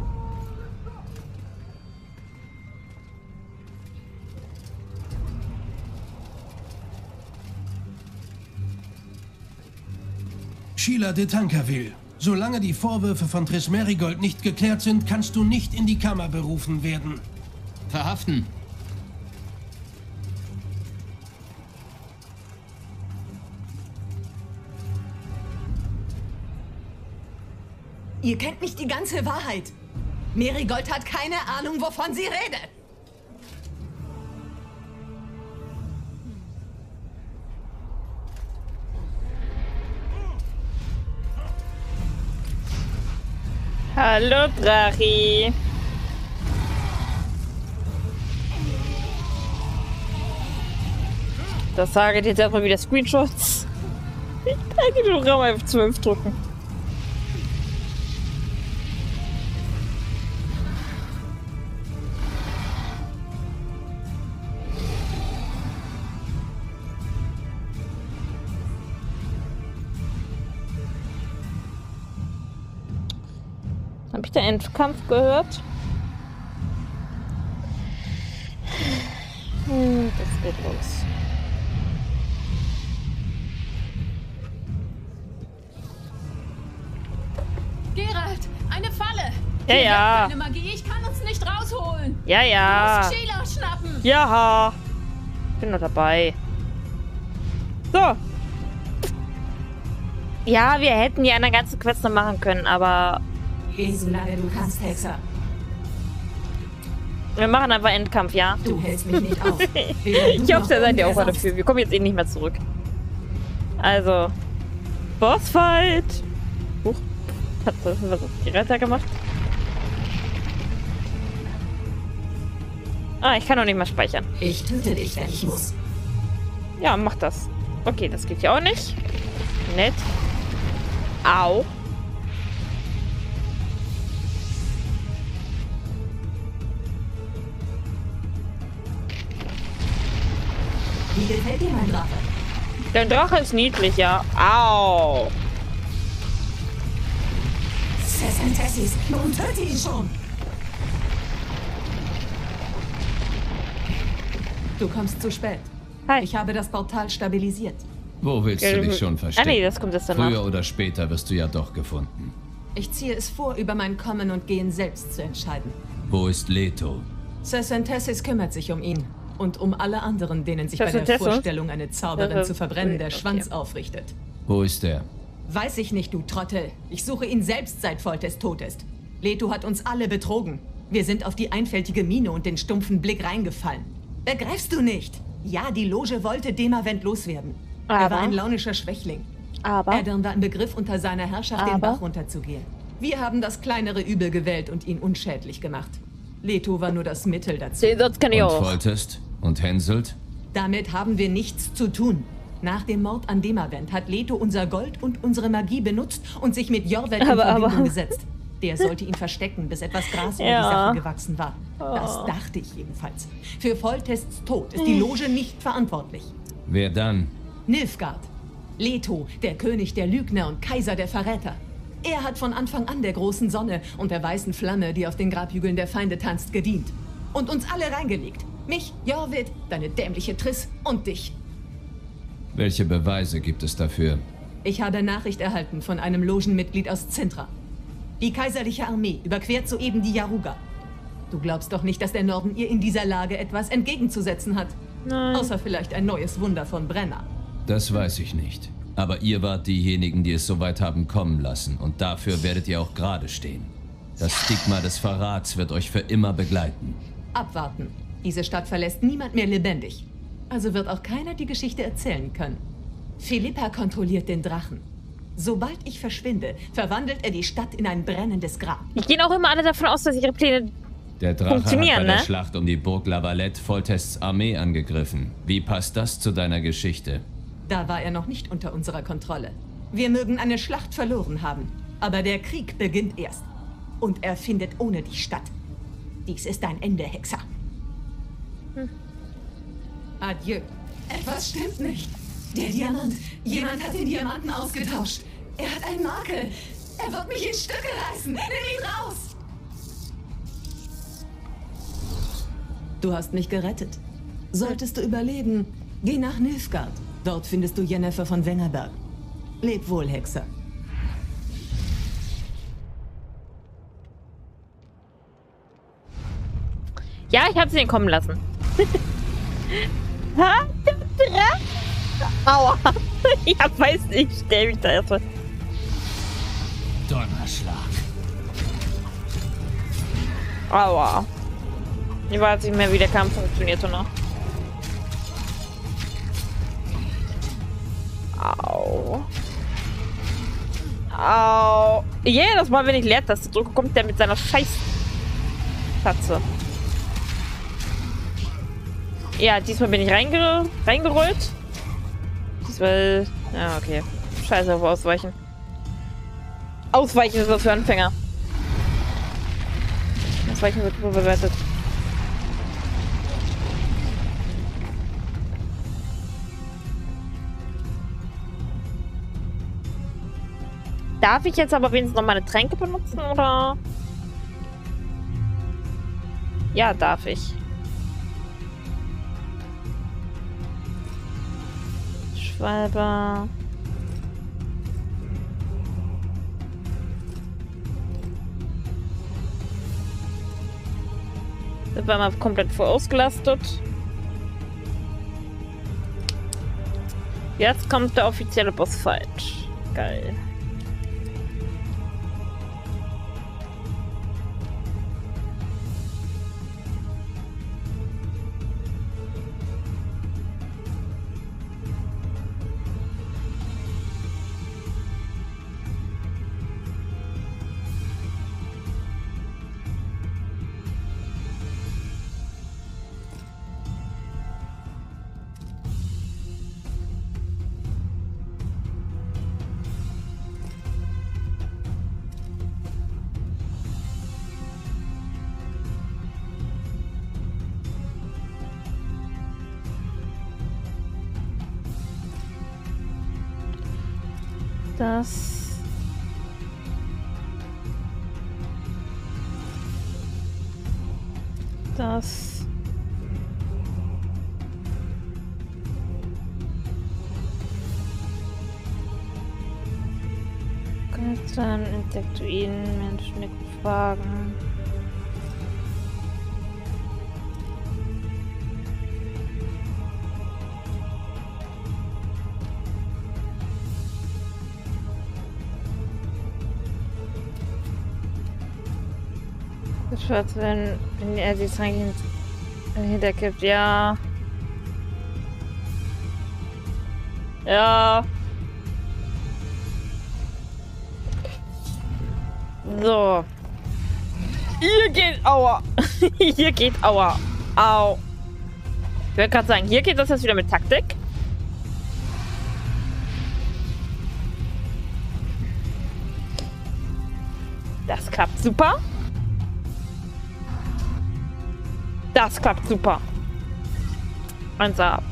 Sheila de Tankerville, solange die Vorwürfe von Triss Merigold nicht geklärt sind, kannst du nicht in die Kammer berufen werden. Verhaften. Ihr kennt nicht die ganze Wahrheit. Merigold hat keine Ahnung, wovon sie redet. Hallo, Drachi. Das sage ich jetzt erstmal wieder Screenshots. Ich denke, du Raum F zwölf drücken. Habe ich den Endkampf gehört? Hm, das geht los. Geralt, eine Falle! Ja, Hier ja. wirkt keine Magie, ich kann uns nicht rausholen! Ja, ja. Du musst Sheila schnappen! Ja. Bin noch dabei. So. Ja, wir hätten die anderen ganzen Quests noch machen können, aber Geh so lange du kannst, Hexer. wir machen einfach Endkampf, ja? Du hältst mich nicht auf. Ich hoffe, da seid ihr auch mal dafür. Wir kommen jetzt eh nicht mehr zurück. Also, Bossfight. Huch. Hat das was auf die Retter gemacht? Ah, ich kann noch nicht mal speichern. Ich töte dich, wenn ich muss. Ja, mach das. Okay, das geht ja auch nicht. Nett. Au. Wie gefällt dir mein Drache? Der Drache ist niedlich, ja. Au. Sessentessis, nun töte ihn schon. Du kommst zu spät. Hi. Ich habe das Portal stabilisiert. Wo willst du dich schon verstecken? Ah nee, das kommt jetzt danach. Früher oder später wirst du ja doch gefunden. Ich ziehe es vor, über mein Kommen und Gehen selbst zu entscheiden. Wo ist Leto? Sessentessis kümmert sich um ihn. Und um alle anderen, denen sich bei der Sessentessis? Vorstellung, eine Zauberin Äh, zu verbrennen, der okay. Schwanz aufrichtet. Wo ist er? Weiß ich nicht, du Trottel. Ich suche ihn selbst, seit Foltest tot ist. Leto hat uns alle betrogen. Wir sind auf die einfältige Miene und den stumpfen Blick reingefallen. Begreifst du nicht? Ja, die Loge wollte Demavent loswerden. Aber? Er war ein launischer Schwächling. Aber? Erdern war im Begriff, unter seiner Herrschaft Aber? den Bach runterzugehen. Wir haben das kleinere Übel gewählt und ihn unschädlich gemacht. Leto war nur das Mittel dazu. Das kann ich Und auch. Foltest? Und Henselt? Damit haben wir nichts zu tun. Nach dem Mord an Demavent hat Leto unser Gold und unsere Magie benutzt und sich mit Jorvet in Aber, Verbindung aber. gesetzt. Der sollte ihn verstecken, bis etwas Gras über Ja. die Sache gewachsen war. Oh. Das dachte ich jedenfalls. Für Foltests Tod ist die Loge nicht verantwortlich. Wer dann? Nilfgaard. Leto, der König der Lügner und Kaiser der Verräter. Er hat von Anfang an der großen Sonne und der weißen Flamme, die auf den Grabhügeln der Feinde tanzt, gedient. Und uns alle reingelegt. Mich, Jorvit, deine dämliche Triss und dich. Welche Beweise gibt es dafür? Ich habe Nachricht erhalten von einem Logenmitglied aus Zintra. Die kaiserliche Armee überquert soeben die Yaruga. Du glaubst doch nicht, dass der Norden ihr in dieser Lage etwas entgegenzusetzen hat? Nein. Außer vielleicht ein neues Wunder von Brenna. Das weiß ich nicht. Aber ihr wart diejenigen, die es so weit haben kommen lassen. Und dafür werdet ihr auch gerade stehen. Das Stigma des Verrats wird euch für immer begleiten. Abwarten. Diese Stadt verlässt niemand mehr lebendig. Also wird auch keiner die Geschichte erzählen können. Philippa kontrolliert den Drachen. Sobald ich verschwinde, verwandelt er die Stadt in ein brennendes Grab. Die gehen auch immer alle davon aus, dass ihre Pläne Der Drache hat bei funktionieren, der ne? Schlacht um die Burg La Valette Foltests Armee angegriffen. Wie passt das zu deiner Geschichte? Da war er noch nicht unter unserer Kontrolle. Wir mögen eine Schlacht verloren haben, aber der Krieg beginnt erst. Und er findet ohne dich statt. Dies ist dein Ende, Hexer. Hm. Adieu. Etwas stimmt nicht. Der Diamant. Jemand hat den Diamanten ausgetauscht. Er hat einen Makel. Er wird mich in Stücke reißen. Nimm ihn raus. Du hast mich gerettet. Solltest du überleben, geh nach Nilfgaard. Dort findest du Jennifer von Wengerberg. Leb wohl, Hexer. Ja, ich habe sie den kommen lassen. Ha? Der Drache? Aua. Ich hab, weiß nicht, ich stell mich da erstmal. Donnerschlag. Aua. Ich weiß nicht mehr, wie der Kampf funktionierte noch. Au. Au. Jedes Mal, wenn ich Leertaste drücke, kommt der mit seiner scheiß Tatze. Ja, diesmal bin ich reinge reingerollt. Diesmal... Ja, okay. Scheiße auf Ausweichen. Ausweichen ist was für Anfänger. Ausweichen wird überbewertet. Darf ich jetzt aber wenigstens noch meine Tränke benutzen, oder? Ja, darf ich. Schwalbe. Da war mal komplett voll ausgelastet. Jetzt kommt der offizielle Bossfight. Geil. Das... Das... Göttern, Intellektuellen, Menschen, Fragen... Wenn, wenn er die Tränke hinterkippt, ja. Ja. So. Hier geht Aua. Hier geht Aua. Au. Ich wollte gerade sagen, hier geht das jetzt wieder mit Taktik. Das klappt super. Das klappt super. eins A.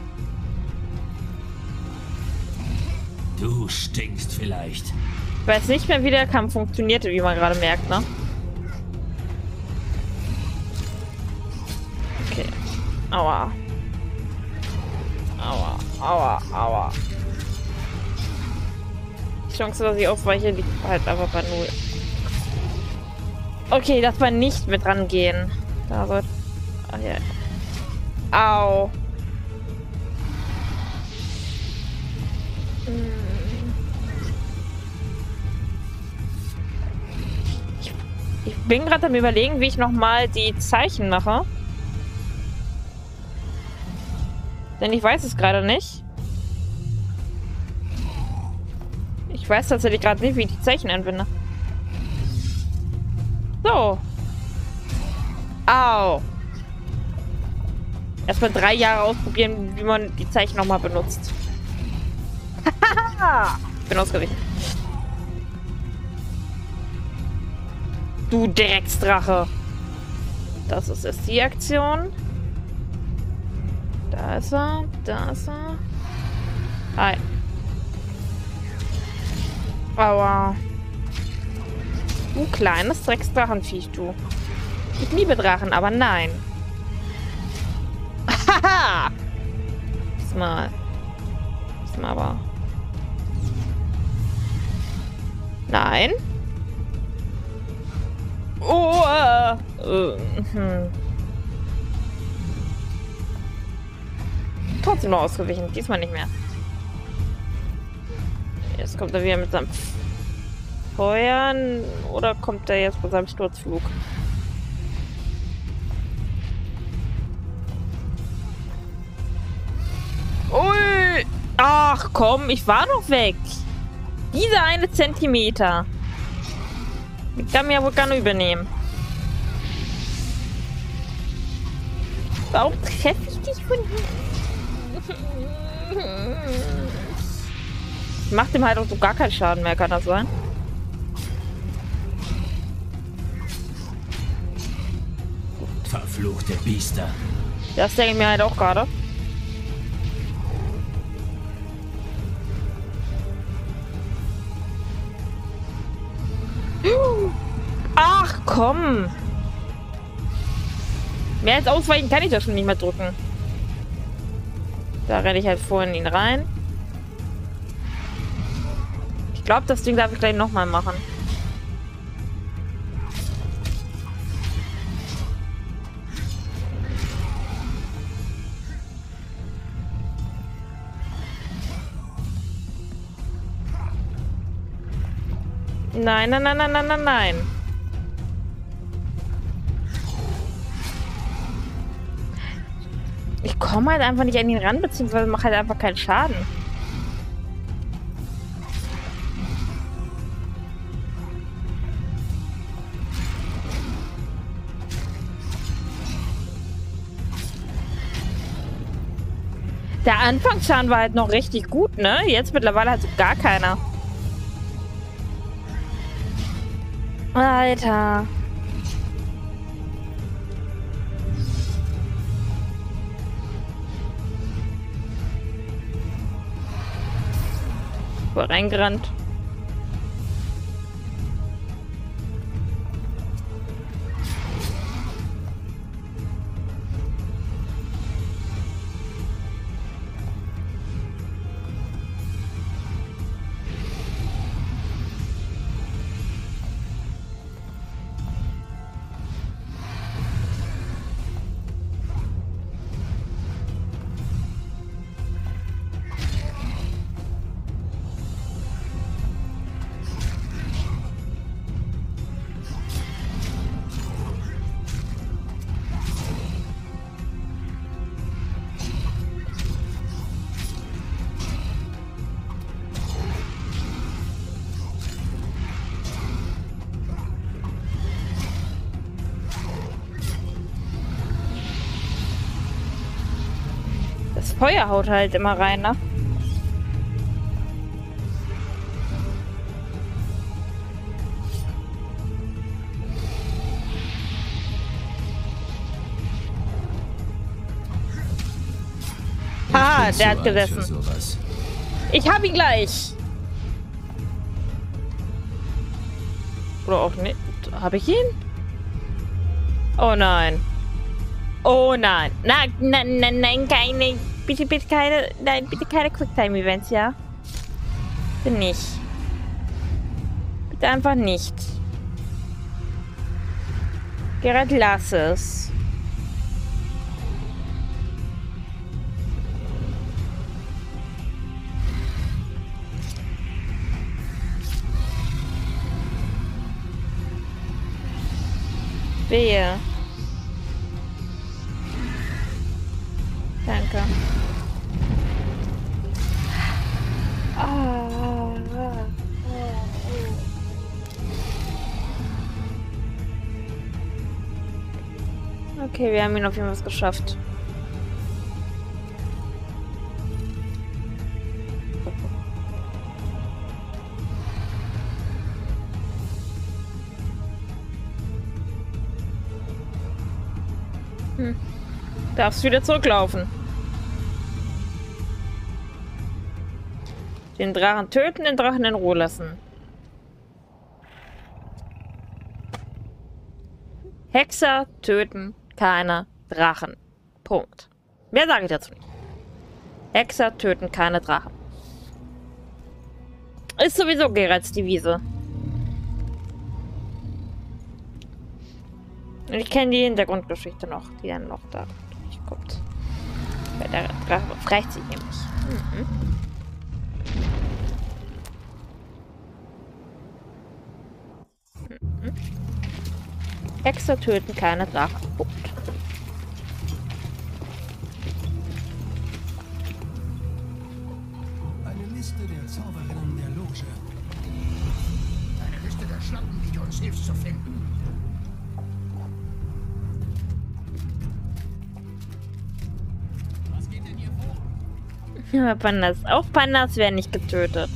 Du stinkst vielleicht. Ich weiß nicht mehr, wie der Kampf funktionierte, wie man gerade merkt, ne? Okay. Aua. Aua, aua, aua. Die Chance, dass ich ausweiche, liegt halt einfach bei null. Okay, das war nicht mit rangehen. Da wird. Ach ja. Au. Ich, ich bin gerade am Überlegen, wie ich nochmal die Zeichen mache. Denn ich weiß es gerade nicht. Ich weiß tatsächlich gerade nicht, wie ich die Zeichen anwende. So. Au. Erstmal drei Jahre ausprobieren, wie man die Zeichen nochmal benutzt. Haha. Ich bin ausgewichen. Du Drecksdrache. Das ist jetzt die Aktion. Da ist er. Da ist er. Hi. Aua. Du kleines Drecksdrachenviech, du. Ich liebe Drachen, aber nein. Haha! Diesmal. Diesmal aber. Nein. Oh, äh, äh, hm. Trotzdem noch ausgewichen. Diesmal nicht mehr. Jetzt kommt er wieder mit seinem Feuern. Oder kommt er jetzt mit seinem Sturzflug? Ui! Ach komm, ich war doch weg. Dieser eine Zentimeter. Ich kann mir ja wohl gar nicht übernehmen. Warum treffe ich dich von hier? Macht ihm halt auch so gar keinen Schaden mehr, kann das sein? Verfluchte Biester. Das denke ich mir halt auch gerade. Ach, komm. Mehr als ausweichen kann ich das schon nicht mehr drücken. Da renne ich halt vorhin ihn rein. Ich glaube, das Ding darf ich gleich nochmal machen. Nein, nein, nein, nein, nein, nein, nein. Ich komme halt einfach nicht an ihn ran, beziehungsweise mache halt einfach keinen Schaden. Der Anfangsschaden war halt noch richtig gut, ne? Jetzt mittlerweile halt so gar keiner. Alter. Wo reingerannt. Das Feuer haut halt immer rein, ne? Ah, der hat gesessen. Ich hab ihn gleich. Oder auch nicht. Hab ich ihn? Oh nein. Oh nein. Nein, nein, nein, nein, keine. Bitte, bitte keine. Nein, bitte keine Quicktime-Events, ja? Bitte nicht. Bitte einfach nicht. Geralt, lass es. Wehe. Danke. Ah. Okay, wir haben ihn auf jeden Fall geschafft. Hm. Darfst wieder zurücklaufen. Den Drachen töten, den Drachen in Ruhe lassen. Hexer töten keine Drachen. Punkt. Mehr sage ich dazu nicht. Hexer töten keine Drachen. Ist sowieso Geralts Devise. Und ich kenne die Hintergrundgeschichte noch, die dann noch da durchkommt. Weil der Drache befreit sich nämlich. Mhm. Mhm. Hexer töten keine Drachen. Punkt. Eine Liste der Zauberinnen der Loge. Eine Liste der Schlampen, die du uns hilfst zu finden. Ja, Pandas. Auch Pandas werden nicht getötet.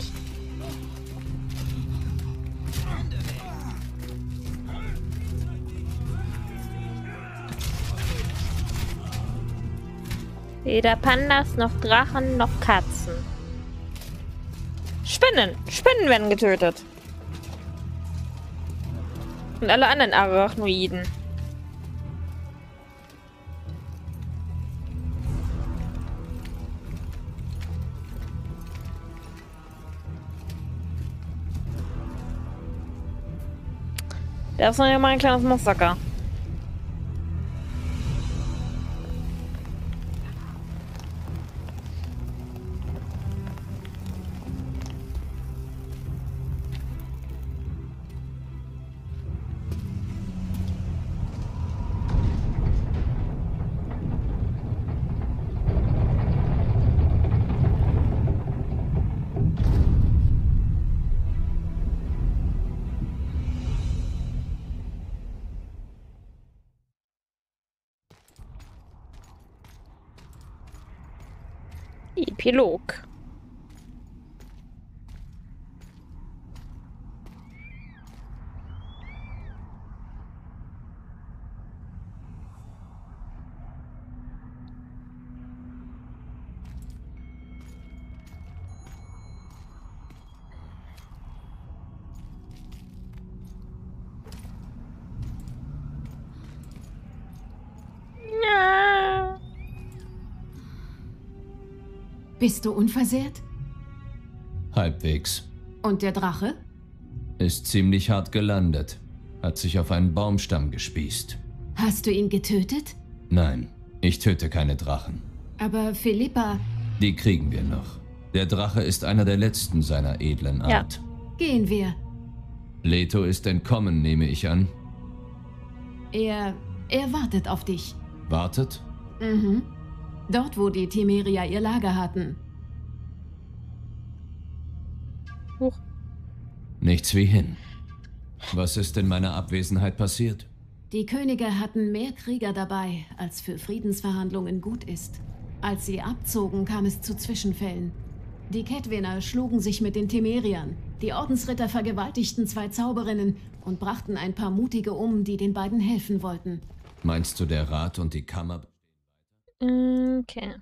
Weder Pandas, noch Drachen, noch Katzen. Spinnen. Spinnen werden getötet. Und alle anderen Arachnoiden. Das ist noch mal ein kleines Massaker. Epilog. Bist du unversehrt? Halbwegs. Und der Drache? Ist ziemlich hart gelandet. Hat sich auf einen Baumstamm gespießt. Hast du ihn getötet? Nein, ich töte keine Drachen. Aber Philippa... Die kriegen wir noch. Der Drache ist einer der letzten seiner edlen Art. Ja. Gehen wir. Leto ist entkommen, nehme ich an. Er... er wartet auf dich. Wartet? Mhm. Dort, wo die Temeria ihr Lager hatten. Huch. Nichts wie hin. Was ist in meiner Abwesenheit passiert? Die Könige hatten mehr Krieger dabei, als für Friedensverhandlungen gut ist. Als sie abzogen, kam es zu Zwischenfällen. Die Kedwener schlugen sich mit den Temeriern. Die Ordensritter vergewaltigten zwei Zauberinnen und brachten ein paar Mutige um, die den beiden helfen wollten. Meinst du, der Rat und die Kammer... Okay.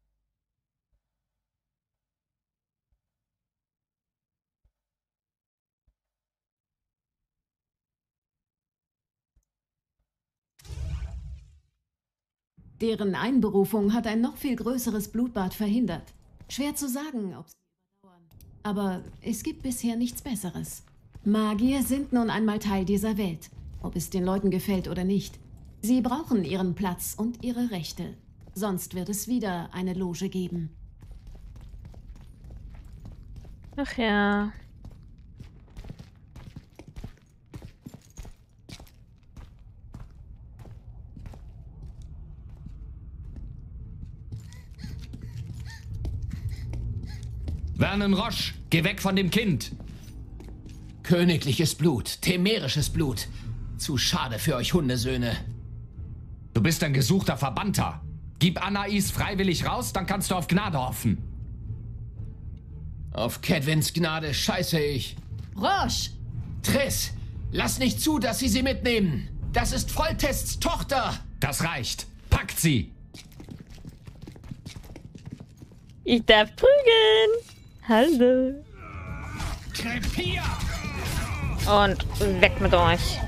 Deren Einberufung hat ein noch viel größeres Blutbad verhindert. Schwer zu sagen, ob sie überdauern. Aber es gibt bisher nichts Besseres. Magier sind nun einmal Teil dieser Welt, ob es den Leuten gefällt oder nicht. Sie brauchen ihren Platz und ihre Rechte. Sonst wird es wieder eine Loge geben. Ach ja. Vernon Roche, geh weg von dem Kind! Königliches Blut, temerisches Blut. Zu schade für euch Hundesöhne. Du bist ein gesuchter Verbannter. Gib Anais freiwillig raus, dann kannst du auf Gnade hoffen. Auf Kedwins Gnade scheiße ich. Roche! Triss, lass nicht zu, dass sie sie mitnehmen. Das ist Foltests Tochter. Das reicht. Packt sie! Ich darf prügeln! Hallo! Krepier! Und weg mit euch!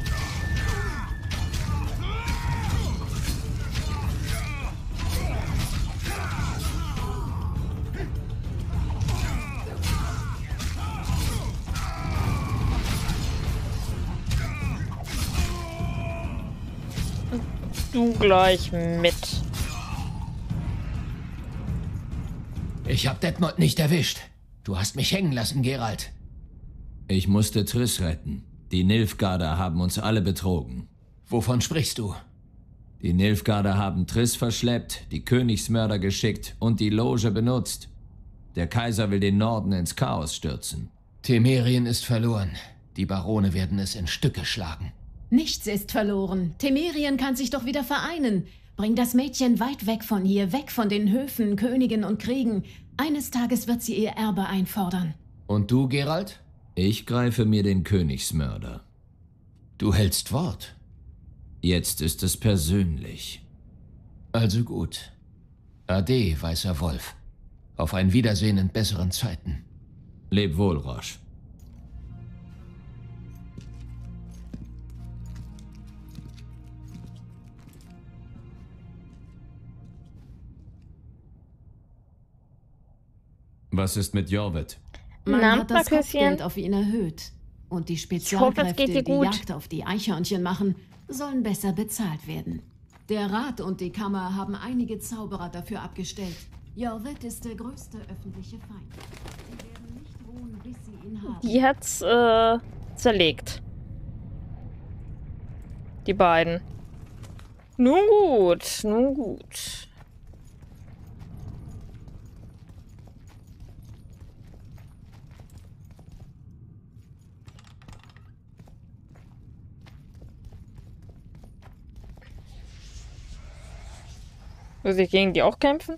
Du gleich mit. Ich hab Detmold nicht erwischt. Du hast mich hängen lassen, Geralt. Ich musste Triss retten. Die Nilfgaarder haben uns alle betrogen. Wovon sprichst du? Die Nilfgaarder haben Triss verschleppt, die Königsmörder geschickt und die Loge benutzt. Der Kaiser will den Norden ins Chaos stürzen. Temerien ist verloren. Die Barone werden es in Stücke schlagen. Nichts ist verloren. Temerien kann sich doch wieder vereinen. Bring das Mädchen weit weg von hier, weg von den Höfen, Königen und Kriegen. Eines Tages wird sie ihr Erbe einfordern. Und du, Geralt? Ich greife mir den Königsmörder. Du hältst Wort. Jetzt ist es persönlich. Also gut. Ade, weißer Wolf. Auf ein Wiedersehen in besseren Zeiten. Leb wohl, Roche. Was ist mit Jorvett? Man Na, hat das Marköschen. Kopfgeld auf ihn erhöht. Und die hoffe, es Spezialkräfte, geht dir die gut. Jagd auf die Eichhörnchen machen, sollen besser bezahlt werden. Der Rat und die Kammer haben einige Zauberer dafür abgestellt. Jorvett ist der größte öffentliche Feind. Sie werden nicht ruhen, bis sie ihn haben. Die hat's äh, zerlegt. Die beiden. Nun gut, nun gut. Muss ich gegen die auch kämpfen?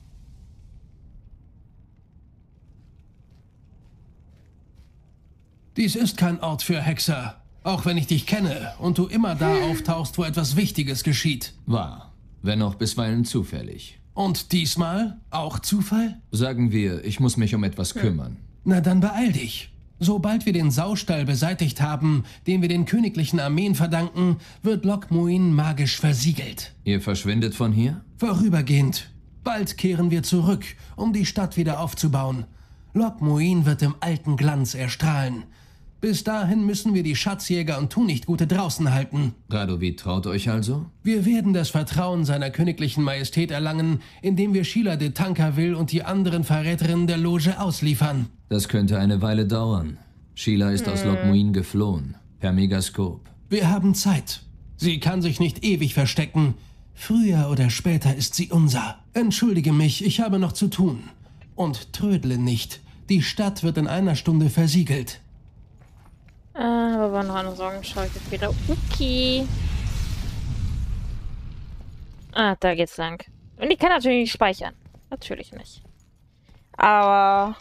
Dies ist kein Ort für Hexer. Auch wenn ich dich kenne und du immer da auftauchst, wo etwas Wichtiges geschieht. Wahr, wenn auch bisweilen zufällig. Und diesmal auch Zufall? Sagen wir, ich muss mich um etwas kümmern. Na dann beeil dich. Sobald wir den Saustall beseitigt haben, den wir den königlichen Armeen verdanken, wird Loc Muinne magisch versiegelt. Ihr verschwindet von hier? Vorübergehend. Bald kehren wir zurück, um die Stadt wieder aufzubauen. Loc Muinne wird im alten Glanz erstrahlen. Bis dahin müssen wir die Schatzjäger und Tunichtgute draußen halten. Radovid traut euch also? Wir werden das Vertrauen seiner königlichen Majestät erlangen, indem wir Sheila de Tancarville und die anderen Verräterinnen der Loge ausliefern. Das könnte eine Weile dauern. Sheila ist aus Loc Muinne geflohen. Per Megaskop. Wir haben Zeit. Sie kann sich nicht ewig verstecken. Früher oder später ist sie unser. Entschuldige mich, ich habe noch zu tun. Und trödle nicht. Die Stadt wird in einer Stunde versiegelt. Ah, aber war noch eine Sorgen, schaue ich jetzt wieder. Okay. Ah, da geht's lang. Und ich kann natürlich nicht speichern. Natürlich nicht. Aber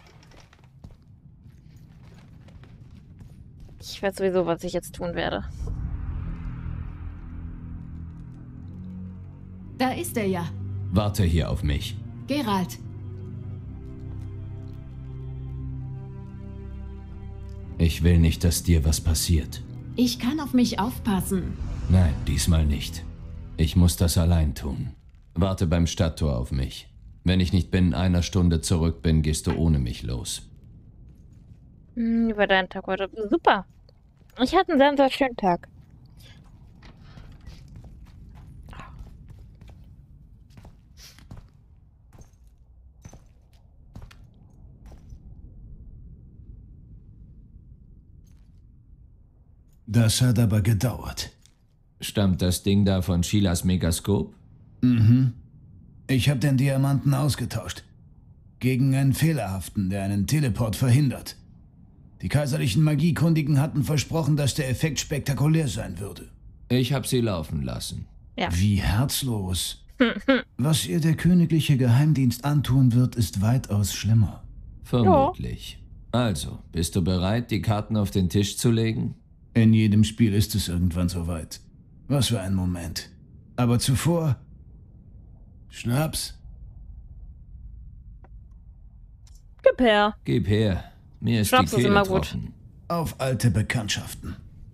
ich weiß sowieso, was ich jetzt tun werde. Da ist er ja. Warte hier auf mich. Geralt. Ich will nicht, dass dir was passiert. Ich kann auf mich aufpassen. Nein, diesmal nicht. Ich muss das allein tun. Warte beim Stadttor auf mich. Wenn ich nicht binnen einer Stunde zurück bin, gehst du ohne mich los. Hm, über deinen Tag heute. Super. Ich hatte einen sehr, sehr schönen Tag. Das hat aber gedauert. Stammt das Ding da von Sheilas Megaskop? Mhm. Ich habe den Diamanten ausgetauscht. Gegen einen fehlerhaften, der einen Teleport verhindert. Die kaiserlichen Magiekundigen hatten versprochen, dass der Effekt spektakulär sein würde. Ich habe sie laufen lassen. Ja. Wie herzlos. Was ihr der königliche Geheimdienst antun wird, ist weitaus schlimmer. Vermutlich. Ja. Also, bist du bereit, die Karten auf den Tisch zu legen? In jedem Spiel ist es irgendwann soweit. Was für ein Moment. Aber zuvor... Schnaps. Gib her. Gib her. Mir ist Schnaps die ist Kehle immer gut. trocken. Auf alte Bekanntschaften.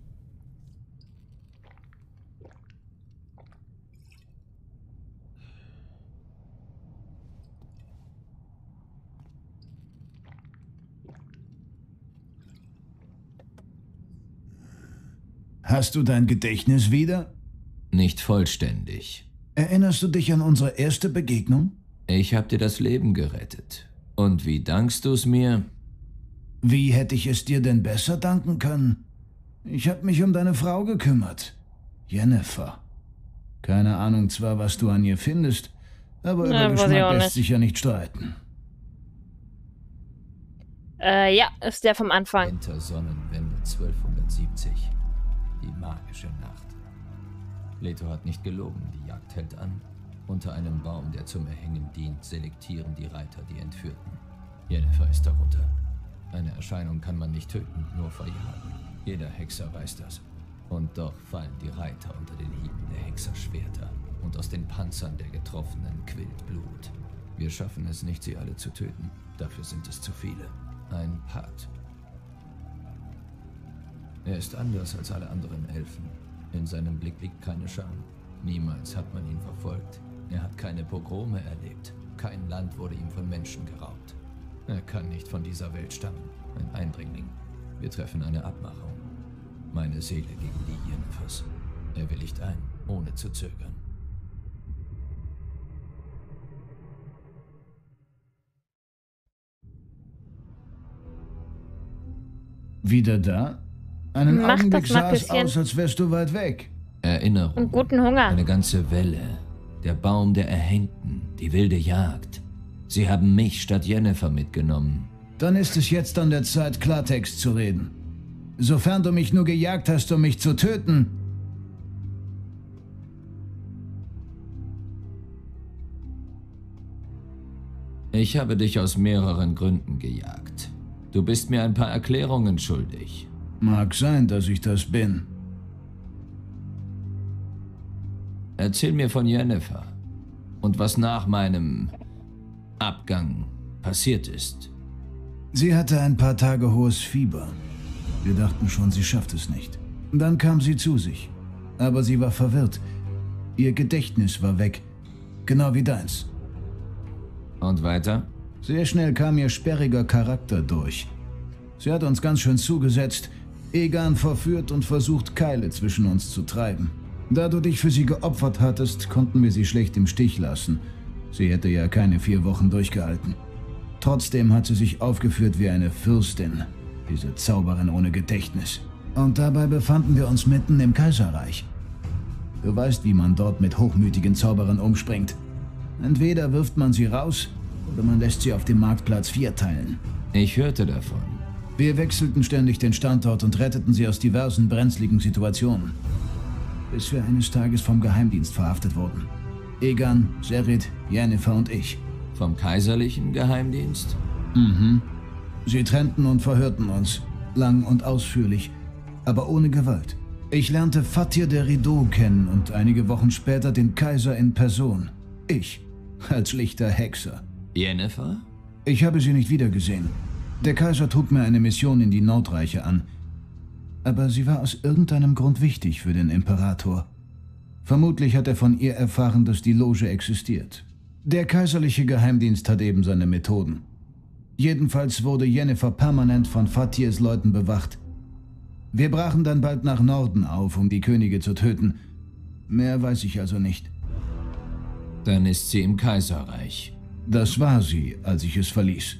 Hast du dein Gedächtnis wieder? Nicht vollständig. Erinnerst du dich an unsere erste Begegnung? Ich habe dir das Leben gerettet. Und wie dankst du es mir? Wie hätte ich es dir denn besser danken können? Ich habe mich um deine Frau gekümmert. Jennifer. Keine Ahnung zwar, was du an ihr findest, aber Ja, über weiß ich auch Geschmack lässt nicht. sich ja nicht streiten. Äh, ja, ist der vom Anfang. Hinter Sonnenwende zwölfhundertsiebzig. Die magische Nacht. Leto hat nicht gelogen, die Jagd hält an. Unter einem Baum, der zum Erhängen dient, selektieren die Reiter die Entführten. Jennifer ist darunter. Eine Erscheinung kann man nicht töten, nur verjagen. Jeder Hexer weiß das. Und doch fallen die Reiter unter den Hieben der Hexerschwerter. Und aus den Panzern der Getroffenen quillt Blut. Wir schaffen es nicht, sie alle zu töten. Dafür sind es zu viele. Ein Pakt. Er ist anders als alle anderen Elfen. In seinem Blick liegt keine Scham. Niemals hat man ihn verfolgt. Er hat keine Pogrome erlebt. Kein Land wurde ihm von Menschen geraubt. Er kann nicht von dieser Welt stammen. Ein Eindringling. Wir treffen eine Abmachung. Meine Seele gegen die Jennifers. Er willigt ein, ohne zu zögern. Wieder da? Einen Mach Augenblick das mal sah ein es bisschen. aus, als wärst du weit weg. Erinnerung. Und guten Hunger. Eine ganze Welle. Der Baum der Erhängten. Die wilde Jagd. Sie haben mich statt Jennifer mitgenommen. Dann ist es jetzt an der Zeit, Klartext zu reden. Sofern du mich nur gejagt hast, um mich zu töten... Ich habe dich aus mehreren Gründen gejagt. Du bist mir ein paar Erklärungen schuldig. Mag sein, dass ich das bin. Erzähl mir von Jennifer. Und was nach meinem Abgang passiert ist. Sie hatte ein paar Tage hohes Fieber. Wir dachten schon, sie schafft es nicht. Dann kam sie zu sich. Aber sie war verwirrt. Ihr Gedächtnis war weg. Genau wie deins. Und weiter? Sehr schnell kam ihr sperriger Charakter durch. Sie hat uns ganz schön zugesetzt, Egan verführt und versucht, Keile zwischen uns zu treiben. Da du dich für sie geopfert hattest, konnten wir sie schlecht im Stich lassen. Sie hätte ja keine vier Wochen durchgehalten. Trotzdem hat sie sich aufgeführt wie eine Fürstin, diese Zauberin ohne Gedächtnis. Und dabei befanden wir uns mitten im Kaiserreich. Du weißt, wie man dort mit hochmütigen Zauberern umspringt. Entweder wirft man sie raus, oder man lässt sie auf dem Marktplatz vierteilen. Ich hörte davon. Wir wechselten ständig den Standort und retteten sie aus diversen brenzligen Situationen. Bis wir eines Tages vom Geheimdienst verhaftet wurden. Egan, Serid, Jennifer und ich. Vom kaiserlichen Geheimdienst? Mhm. Sie trennten und verhörten uns. Lang und ausführlich, aber ohne Gewalt. Ich lernte Fatir der Rideau kennen und einige Wochen später den Kaiser in Person. Ich, als schlichter Hexer. Yennefer? Ich habe sie nicht wiedergesehen. Der Kaiser trug mir eine Mission in die Nordreiche an. Aber sie war aus irgendeinem Grund wichtig für den Imperator. Vermutlich hat er von ihr erfahren, dass die Loge existiert. Der kaiserliche Geheimdienst hat eben seine Methoden. Jedenfalls wurde Yennefer permanent von Fatirs Leuten bewacht. Wir brachen dann bald nach Norden auf, um die Könige zu töten. Mehr weiß ich also nicht. Dann ist sie im Kaiserreich. Das war sie, als ich es verließ.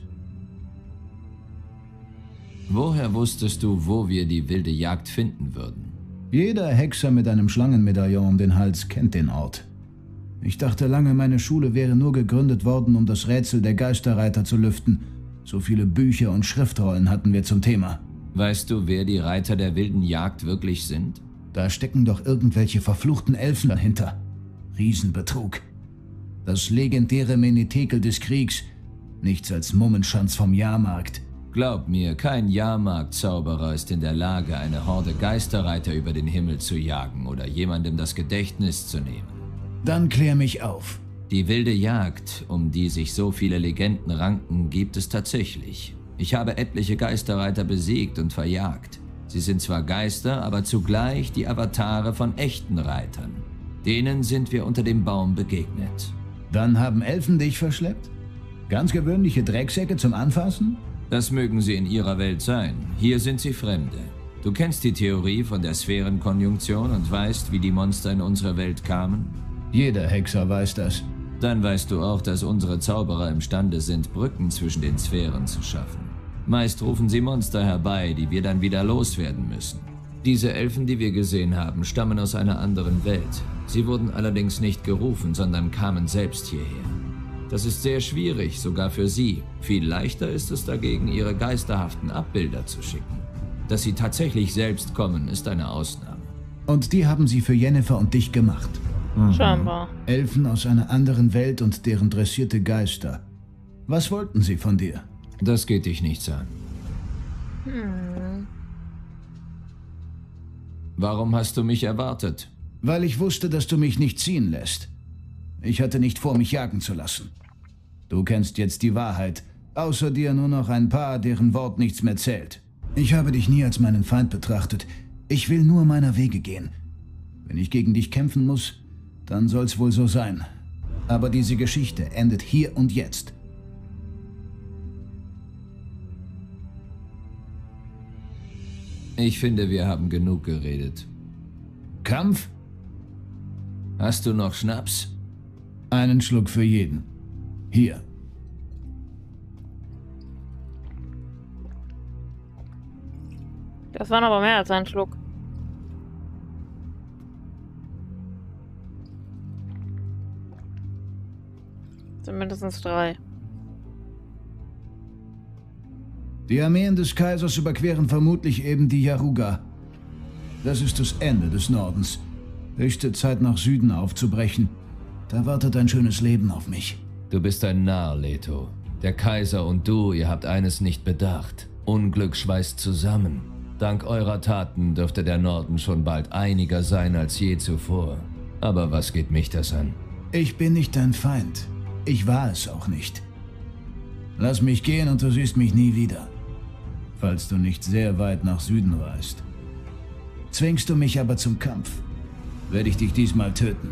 Woher wusstest du, wo wir die wilde Jagd finden würden? Jeder Hexer mit einem Schlangenmedaillon um den Hals kennt den Ort. Ich dachte lange, meine Schule wäre nur gegründet worden, um das Rätsel der Geisterreiter zu lüften. So viele Bücher und Schriftrollen hatten wir zum Thema. Weißt du, wer die Reiter der wilden Jagd wirklich sind? Da stecken doch irgendwelche verfluchten Elfen dahinter. Riesenbetrug. Das legendäre Menetekel des Kriegs. Nichts als Mummenschanz vom Jahrmarkt. Glaub mir, kein Jahrmarktzauberer ist in der Lage, eine Horde Geisterreiter über den Himmel zu jagen oder jemandem das Gedächtnis zu nehmen. Dann klär mich auf. Die wilde Jagd, um die sich so viele Legenden ranken, gibt es tatsächlich. Ich habe etliche Geisterreiter besiegt und verjagt. Sie sind zwar Geister, aber zugleich die Avatare von echten Reitern. Denen sind wir unter dem Baum begegnet. Dann haben Elfen dich verschleppt? Ganz gewöhnliche Drecksäcke zum Anfassen? Das mögen sie in ihrer Welt sein. Hier sind sie Fremde. Du kennst die Theorie von der Sphärenkonjunktion und weißt, wie die Monster in unsere Welt kamen? Jeder Hexer weiß das. Dann weißt du auch, dass unsere Zauberer imstande sind, Brücken zwischen den Sphären zu schaffen. Meist rufen sie Monster herbei, die wir dann wieder loswerden müssen. Diese Elfen, die wir gesehen haben, stammen aus einer anderen Welt. Sie wurden allerdings nicht gerufen, sondern kamen selbst hierher. Das ist sehr schwierig, sogar für sie. Viel leichter ist es dagegen, ihre geisterhaften Abbilder zu schicken. Dass sie tatsächlich selbst kommen, ist eine Ausnahme. Und die haben sie für Yennefer und dich gemacht. Mhm. Scheinbar. Elfen aus einer anderen Welt und deren dressierte Geister. Was wollten sie von dir? Das geht dich nichts an. Hm. Warum hast du mich erwartet? Weil ich wusste, dass du mich nicht ziehen lässt. Ich hatte nicht vor, mich jagen zu lassen. Du kennst jetzt die Wahrheit. Außer dir nur noch ein paar, deren Wort nichts mehr zählt. Ich habe dich nie als meinen Feind betrachtet. Ich will nur meiner Wege gehen. Wenn ich gegen dich kämpfen muss, dann soll's wohl so sein. Aber diese Geschichte endet hier und jetzt. Ich finde, wir haben genug geredet. Kampf? Hast du noch Schnaps? Einen Schluck für jeden. Hier. Das waren aber mehr als ein Schluck. Das sind mindestens drei. Die Armeen des Kaisers überqueren vermutlich eben die Yaruga. Das ist das Ende des Nordens. Höchste Zeit, nach Süden aufzubrechen. Da wartet ein schönes Leben auf mich. Du bist ein Narr, Leto. Der Kaiser und du, ihr habt eines nicht bedacht. Unglück schweißt zusammen. Dank eurer Taten dürfte der Norden schon bald einiger sein als je zuvor. Aber was geht mich das an? Ich bin nicht dein Feind. Ich war es auch nicht. Lass mich gehen und du siehst mich nie wieder. Falls du nicht sehr weit nach Süden reist. Zwingst du mich aber zum Kampf, werde ich dich diesmal töten.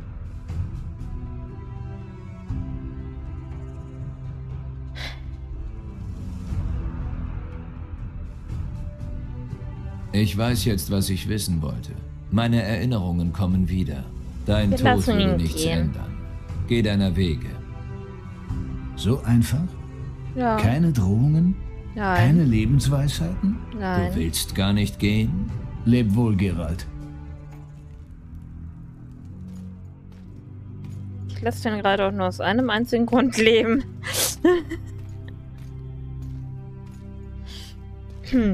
Ich weiß jetzt, was ich wissen wollte. Meine Erinnerungen kommen wieder. Dein Wir Tod lassen würde ihn nichts gehen. ändern. Geh deiner Wege. So einfach? Ja. Keine Drohungen? Nein. Keine Lebensweisheiten? Nein. Du willst gar nicht gehen? Leb wohl, Geralt. Ich lasse den gerade auch nur aus einem einzigen Grund leben. hm.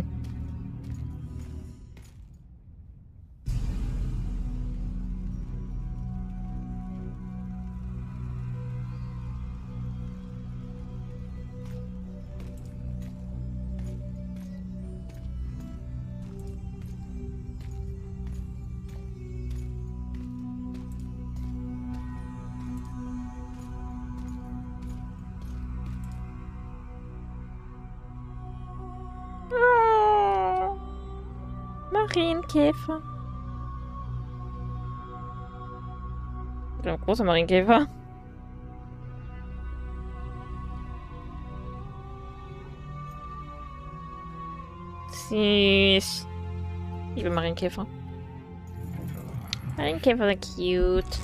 Marienkäfer. Ein großer Marienkäfer. Süß. Ich will Marienkäfer. Marienkäfer sind cute.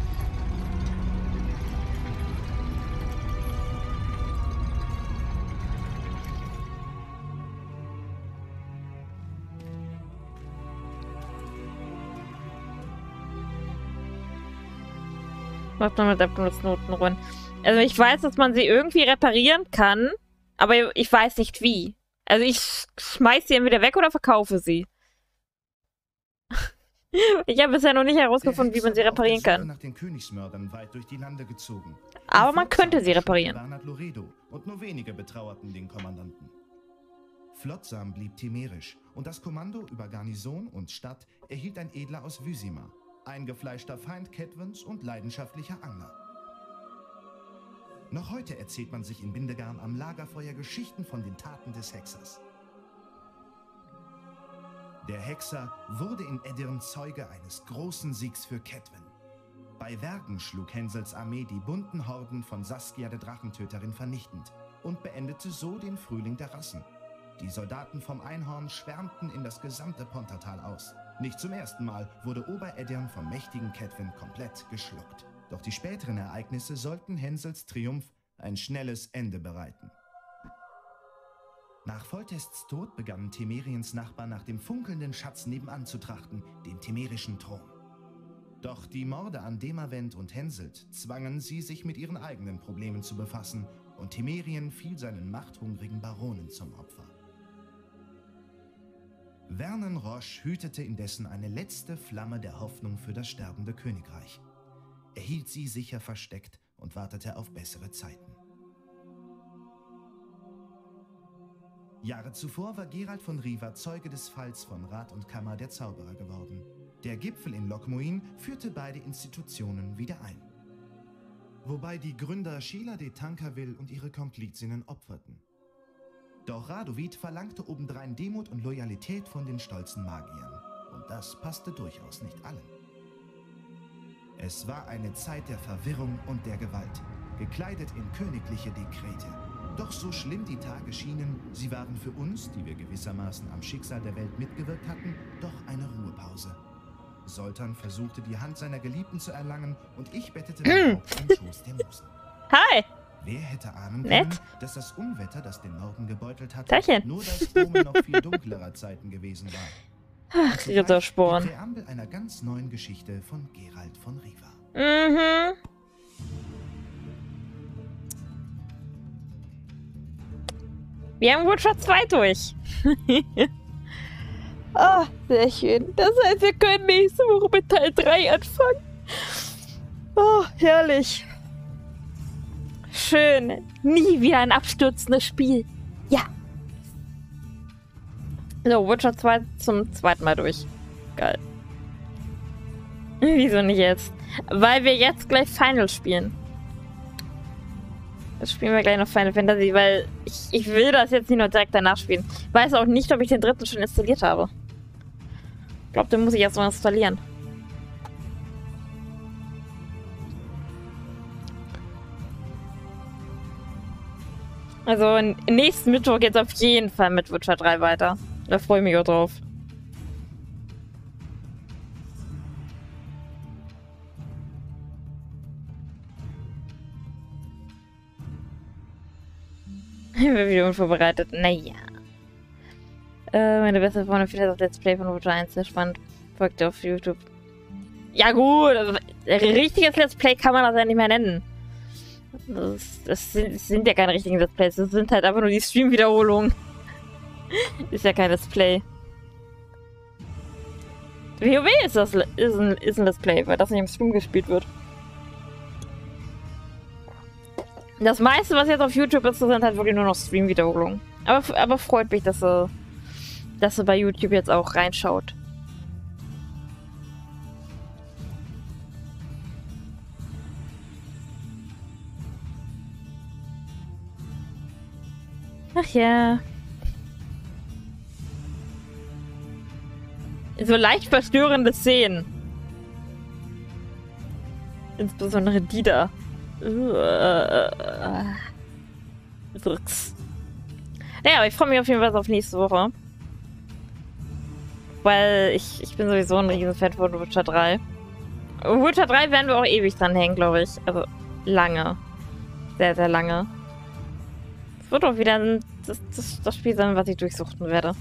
Was man mit abgenutzten Notenruhen? Also ich weiß, dass man sie irgendwie reparieren kann, aber ich weiß nicht wie. Also ich schmeiß sie entweder weg oder verkaufe sie. Ich habe bisher noch nicht herausgefunden, wie man sie reparieren kann. Nach den Königsmördern weit durch die Lande gezogen. Aber man könnte sie reparieren. Und nur wenige betrauerten den Kommandanten. Flotsam blieb timerisch und das Kommando über Garnison und Stadt erhielt ein Edler aus Vysima. Eingefleischter Feind Cedwens und leidenschaftlicher Angler. Noch heute erzählt man sich in Bindegarn am Lagerfeuer Geschichten von den Taten des Hexers. Der Hexer wurde in Edirn Zeuge eines großen Siegs für Cedwen. Bei Wergen schlug Hensels Armee die bunten Horden von Saskia der Drachentöterin vernichtend und beendete so den Frühling der Rassen. Die Soldaten vom Einhorn schwärmten in das gesamte Pontartal aus. Nicht zum ersten Mal wurde Oberedirn vom mächtigen Cedwen komplett geschluckt. Doch die späteren Ereignisse sollten Hensels Triumph ein schnelles Ende bereiten. Nach Foltests Tod begannen Temeriens Nachbarn nach dem funkelnden Schatz nebenan zu trachten, dem temerischen Thron. Doch die Morde an Demavend und Henselt zwangen sie, sich mit ihren eigenen Problemen zu befassen, und Temerien fiel seinen machthungrigen Baronen zum Opfer. Vernon Roche hütete indessen eine letzte Flamme der Hoffnung für das sterbende Königreich. Er hielt sie sicher versteckt und wartete auf bessere Zeiten. Jahre zuvor war Geralt von Riva Zeuge des Falls von Rat und Kammer der Zauberer geworden. Der Gipfel in Lochmuin führte beide Institutionen wieder ein. Wobei die Gründer Sheila de Tancarville und ihre Komplizinnen opferten. Doch Radovid verlangte obendrein Demut und Loyalität von den stolzen Magiern. Und das passte durchaus nicht allen. Es war eine Zeit der Verwirrung und der Gewalt, gekleidet in königliche Dekrete. Doch so schlimm die Tage schienen, sie waren für uns, die wir gewissermaßen am Schicksal der Welt mitgewirkt hatten, doch eine Ruhepause. Soltan versuchte, die Hand seiner Geliebten zu erlangen, und ich bettete mein Haupt im Schoß der Musen. Hi! Wer hätte ahnen Nett. können, dass das Unwetter, das den Norden gebeutelt hatte, Tachchen. nur das Omen noch viel dunklerer Zeiten gewesen war. Ach, Rittersporn. Die Präambel einer ganz neuen Geschichte von Geralt von Riva. Mhm. Wir haben Witcher zwei durch. Ah, oh, sehr schön. Das heißt, wir können nächste Woche mit Teil drei anfangen. Oh, herrlich. Schön. Nie wieder ein abstürzendes Spiel. Ja. So, Witcher zwei zum zweiten Mal durch. Geil. Wieso nicht jetzt? Weil wir jetzt gleich Final spielen. Das spielen wir gleich noch Final Fantasy, weil ich, ich will das jetzt nicht nur direkt danach spielen. Ich weiß auch nicht, ob ich den dritten schon installiert habe. Ich glaube, den muss ich erst mal installieren. Also nächsten Mittwoch geht es auf jeden Fall mit Witcher drei weiter. Da freue ich mich auch drauf. Ich bin wieder unvorbereitet. Naja. Äh, meine beste Freundin findet das Let's Play von Witcher eins sehr spannend. Folgt auf YouTube. Ja gut, also, richtiges Let's Play kann man das ja nicht mehr nennen. Das, das, sind, das sind ja keine richtigen Let's Plays. Das sind halt einfach nur die Stream-Wiederholungen. Ist ja kein Let's Play. WoW ist das ist ein, ist ein Let's Play, weil das nicht im Stream gespielt wird. Das meiste, was jetzt auf YouTube ist, sind halt wirklich nur noch Stream-Wiederholungen. Aber, aber freut mich, dass er, dass er bei YouTube jetzt auch reinschaut. Ach ja. so leicht verstörende Szenen. Insbesondere die da. Wirks. Naja, aber ich freue mich auf jeden Fall auf nächste Woche. Weil ich, ich bin sowieso ein Riesenfan von Witcher drei. Witcher drei werden wir auch ewig dran hängen, glaube ich. Also lange. Sehr, sehr lange. Es wird auch wieder ein, das, das, das Spiel sein, was ich durchsuchten werde.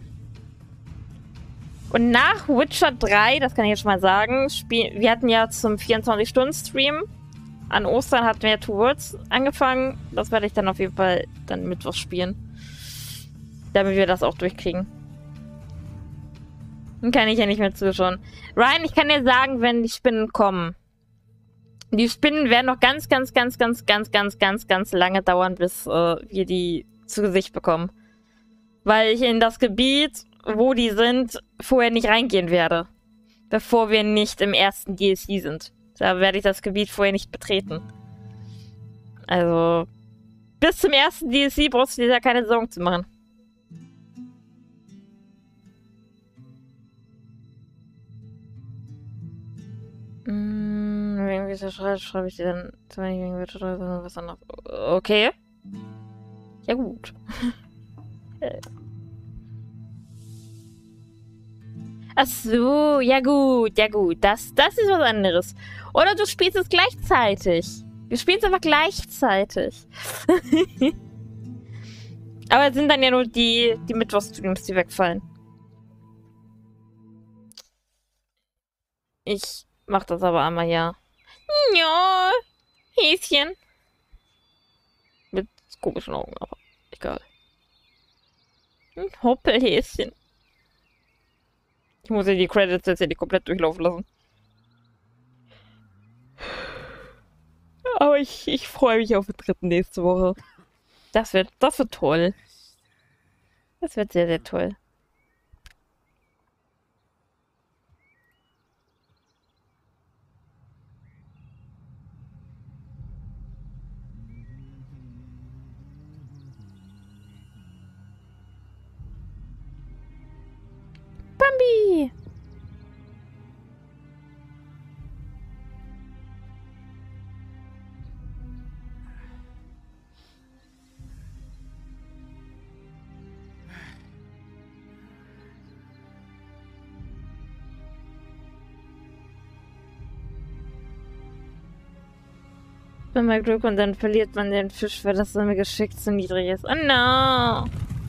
Und nach Witcher drei, das kann ich jetzt schon mal sagen, Spiel, wir hatten ja zum vierundzwanzig-Stunden-Stream. An Ostern hatten wir ja Two Worlds angefangen. Das werde ich dann auf jeden Fall dann Mittwoch spielen. Damit wir das auch durchkriegen. Dann kann ich ja nicht mehr zuschauen. Ryan, ich kann dir sagen, wenn die Spinnen kommen. Die Spinnen werden noch ganz, ganz, ganz, ganz, ganz, ganz, ganz, ganz lange dauern, bis äh, wir die zu Gesicht bekommen. Weil ich in das Gebiet, wo die sind, vorher nicht reingehen werde. Bevor wir nicht im ersten D L C sind. Da werde ich das Gebiet vorher nicht betreten. Also, bis zum ersten D L C brauchst du dir da keine Sorgen zu machen. Hm, wegen dieser Schreibe schreibe ich dir dann zwar nicht wegen Witcher drei, sondern was anderes. Okay. Ja gut. Ach so, ja gut, ja gut. Das, das ist was anderes. Oder du spielst es gleichzeitig. Wir spielen es einfach gleichzeitig. Aber es sind dann ja nur die, die Mittwochstreams, die wegfallen. Ich mach das aber einmal, ja. Ja, Häschen. Mit komischen Augen, aber egal. Ein Hoppelhäschen. Ich muss ja die Credits jetzt ja die komplett durchlaufen lassen. Aber ich, ich freue mich auf den dritten nächste Woche. Das wird, das wird toll. Das wird sehr, sehr toll. Bambi! Wenn man Glück und dann verliert man den Fisch, weil das seine Geschick zu niedrig ist. Oh no!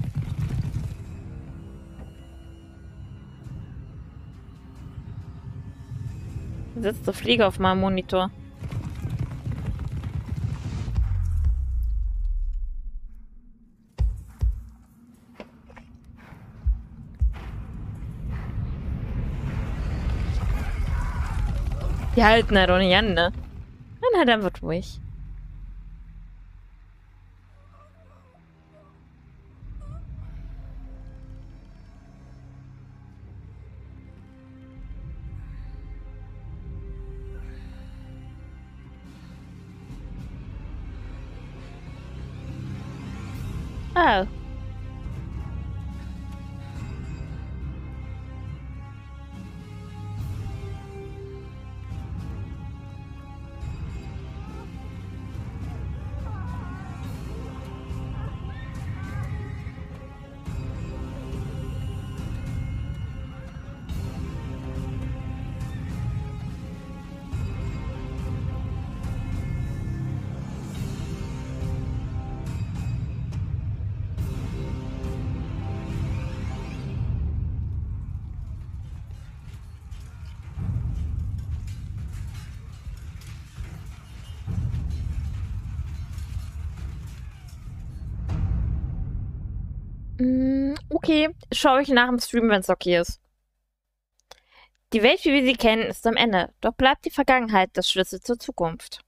Sitzt der Flieger auf meinem Monitor. Die halten halt auch nicht an, ne? Dann halt einfach durch. Oh. Okay, schaue ich nach dem Stream, wenn es okay ist. Die Welt, wie wir sie kennen, ist am Ende. Doch bleibt die Vergangenheit das Schlüssel zur Zukunft.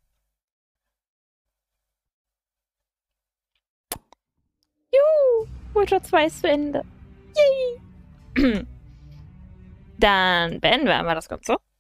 Juhu! Witcher zwei ist zu Ende. Yay! Dann beenden wir einmal das Ganze.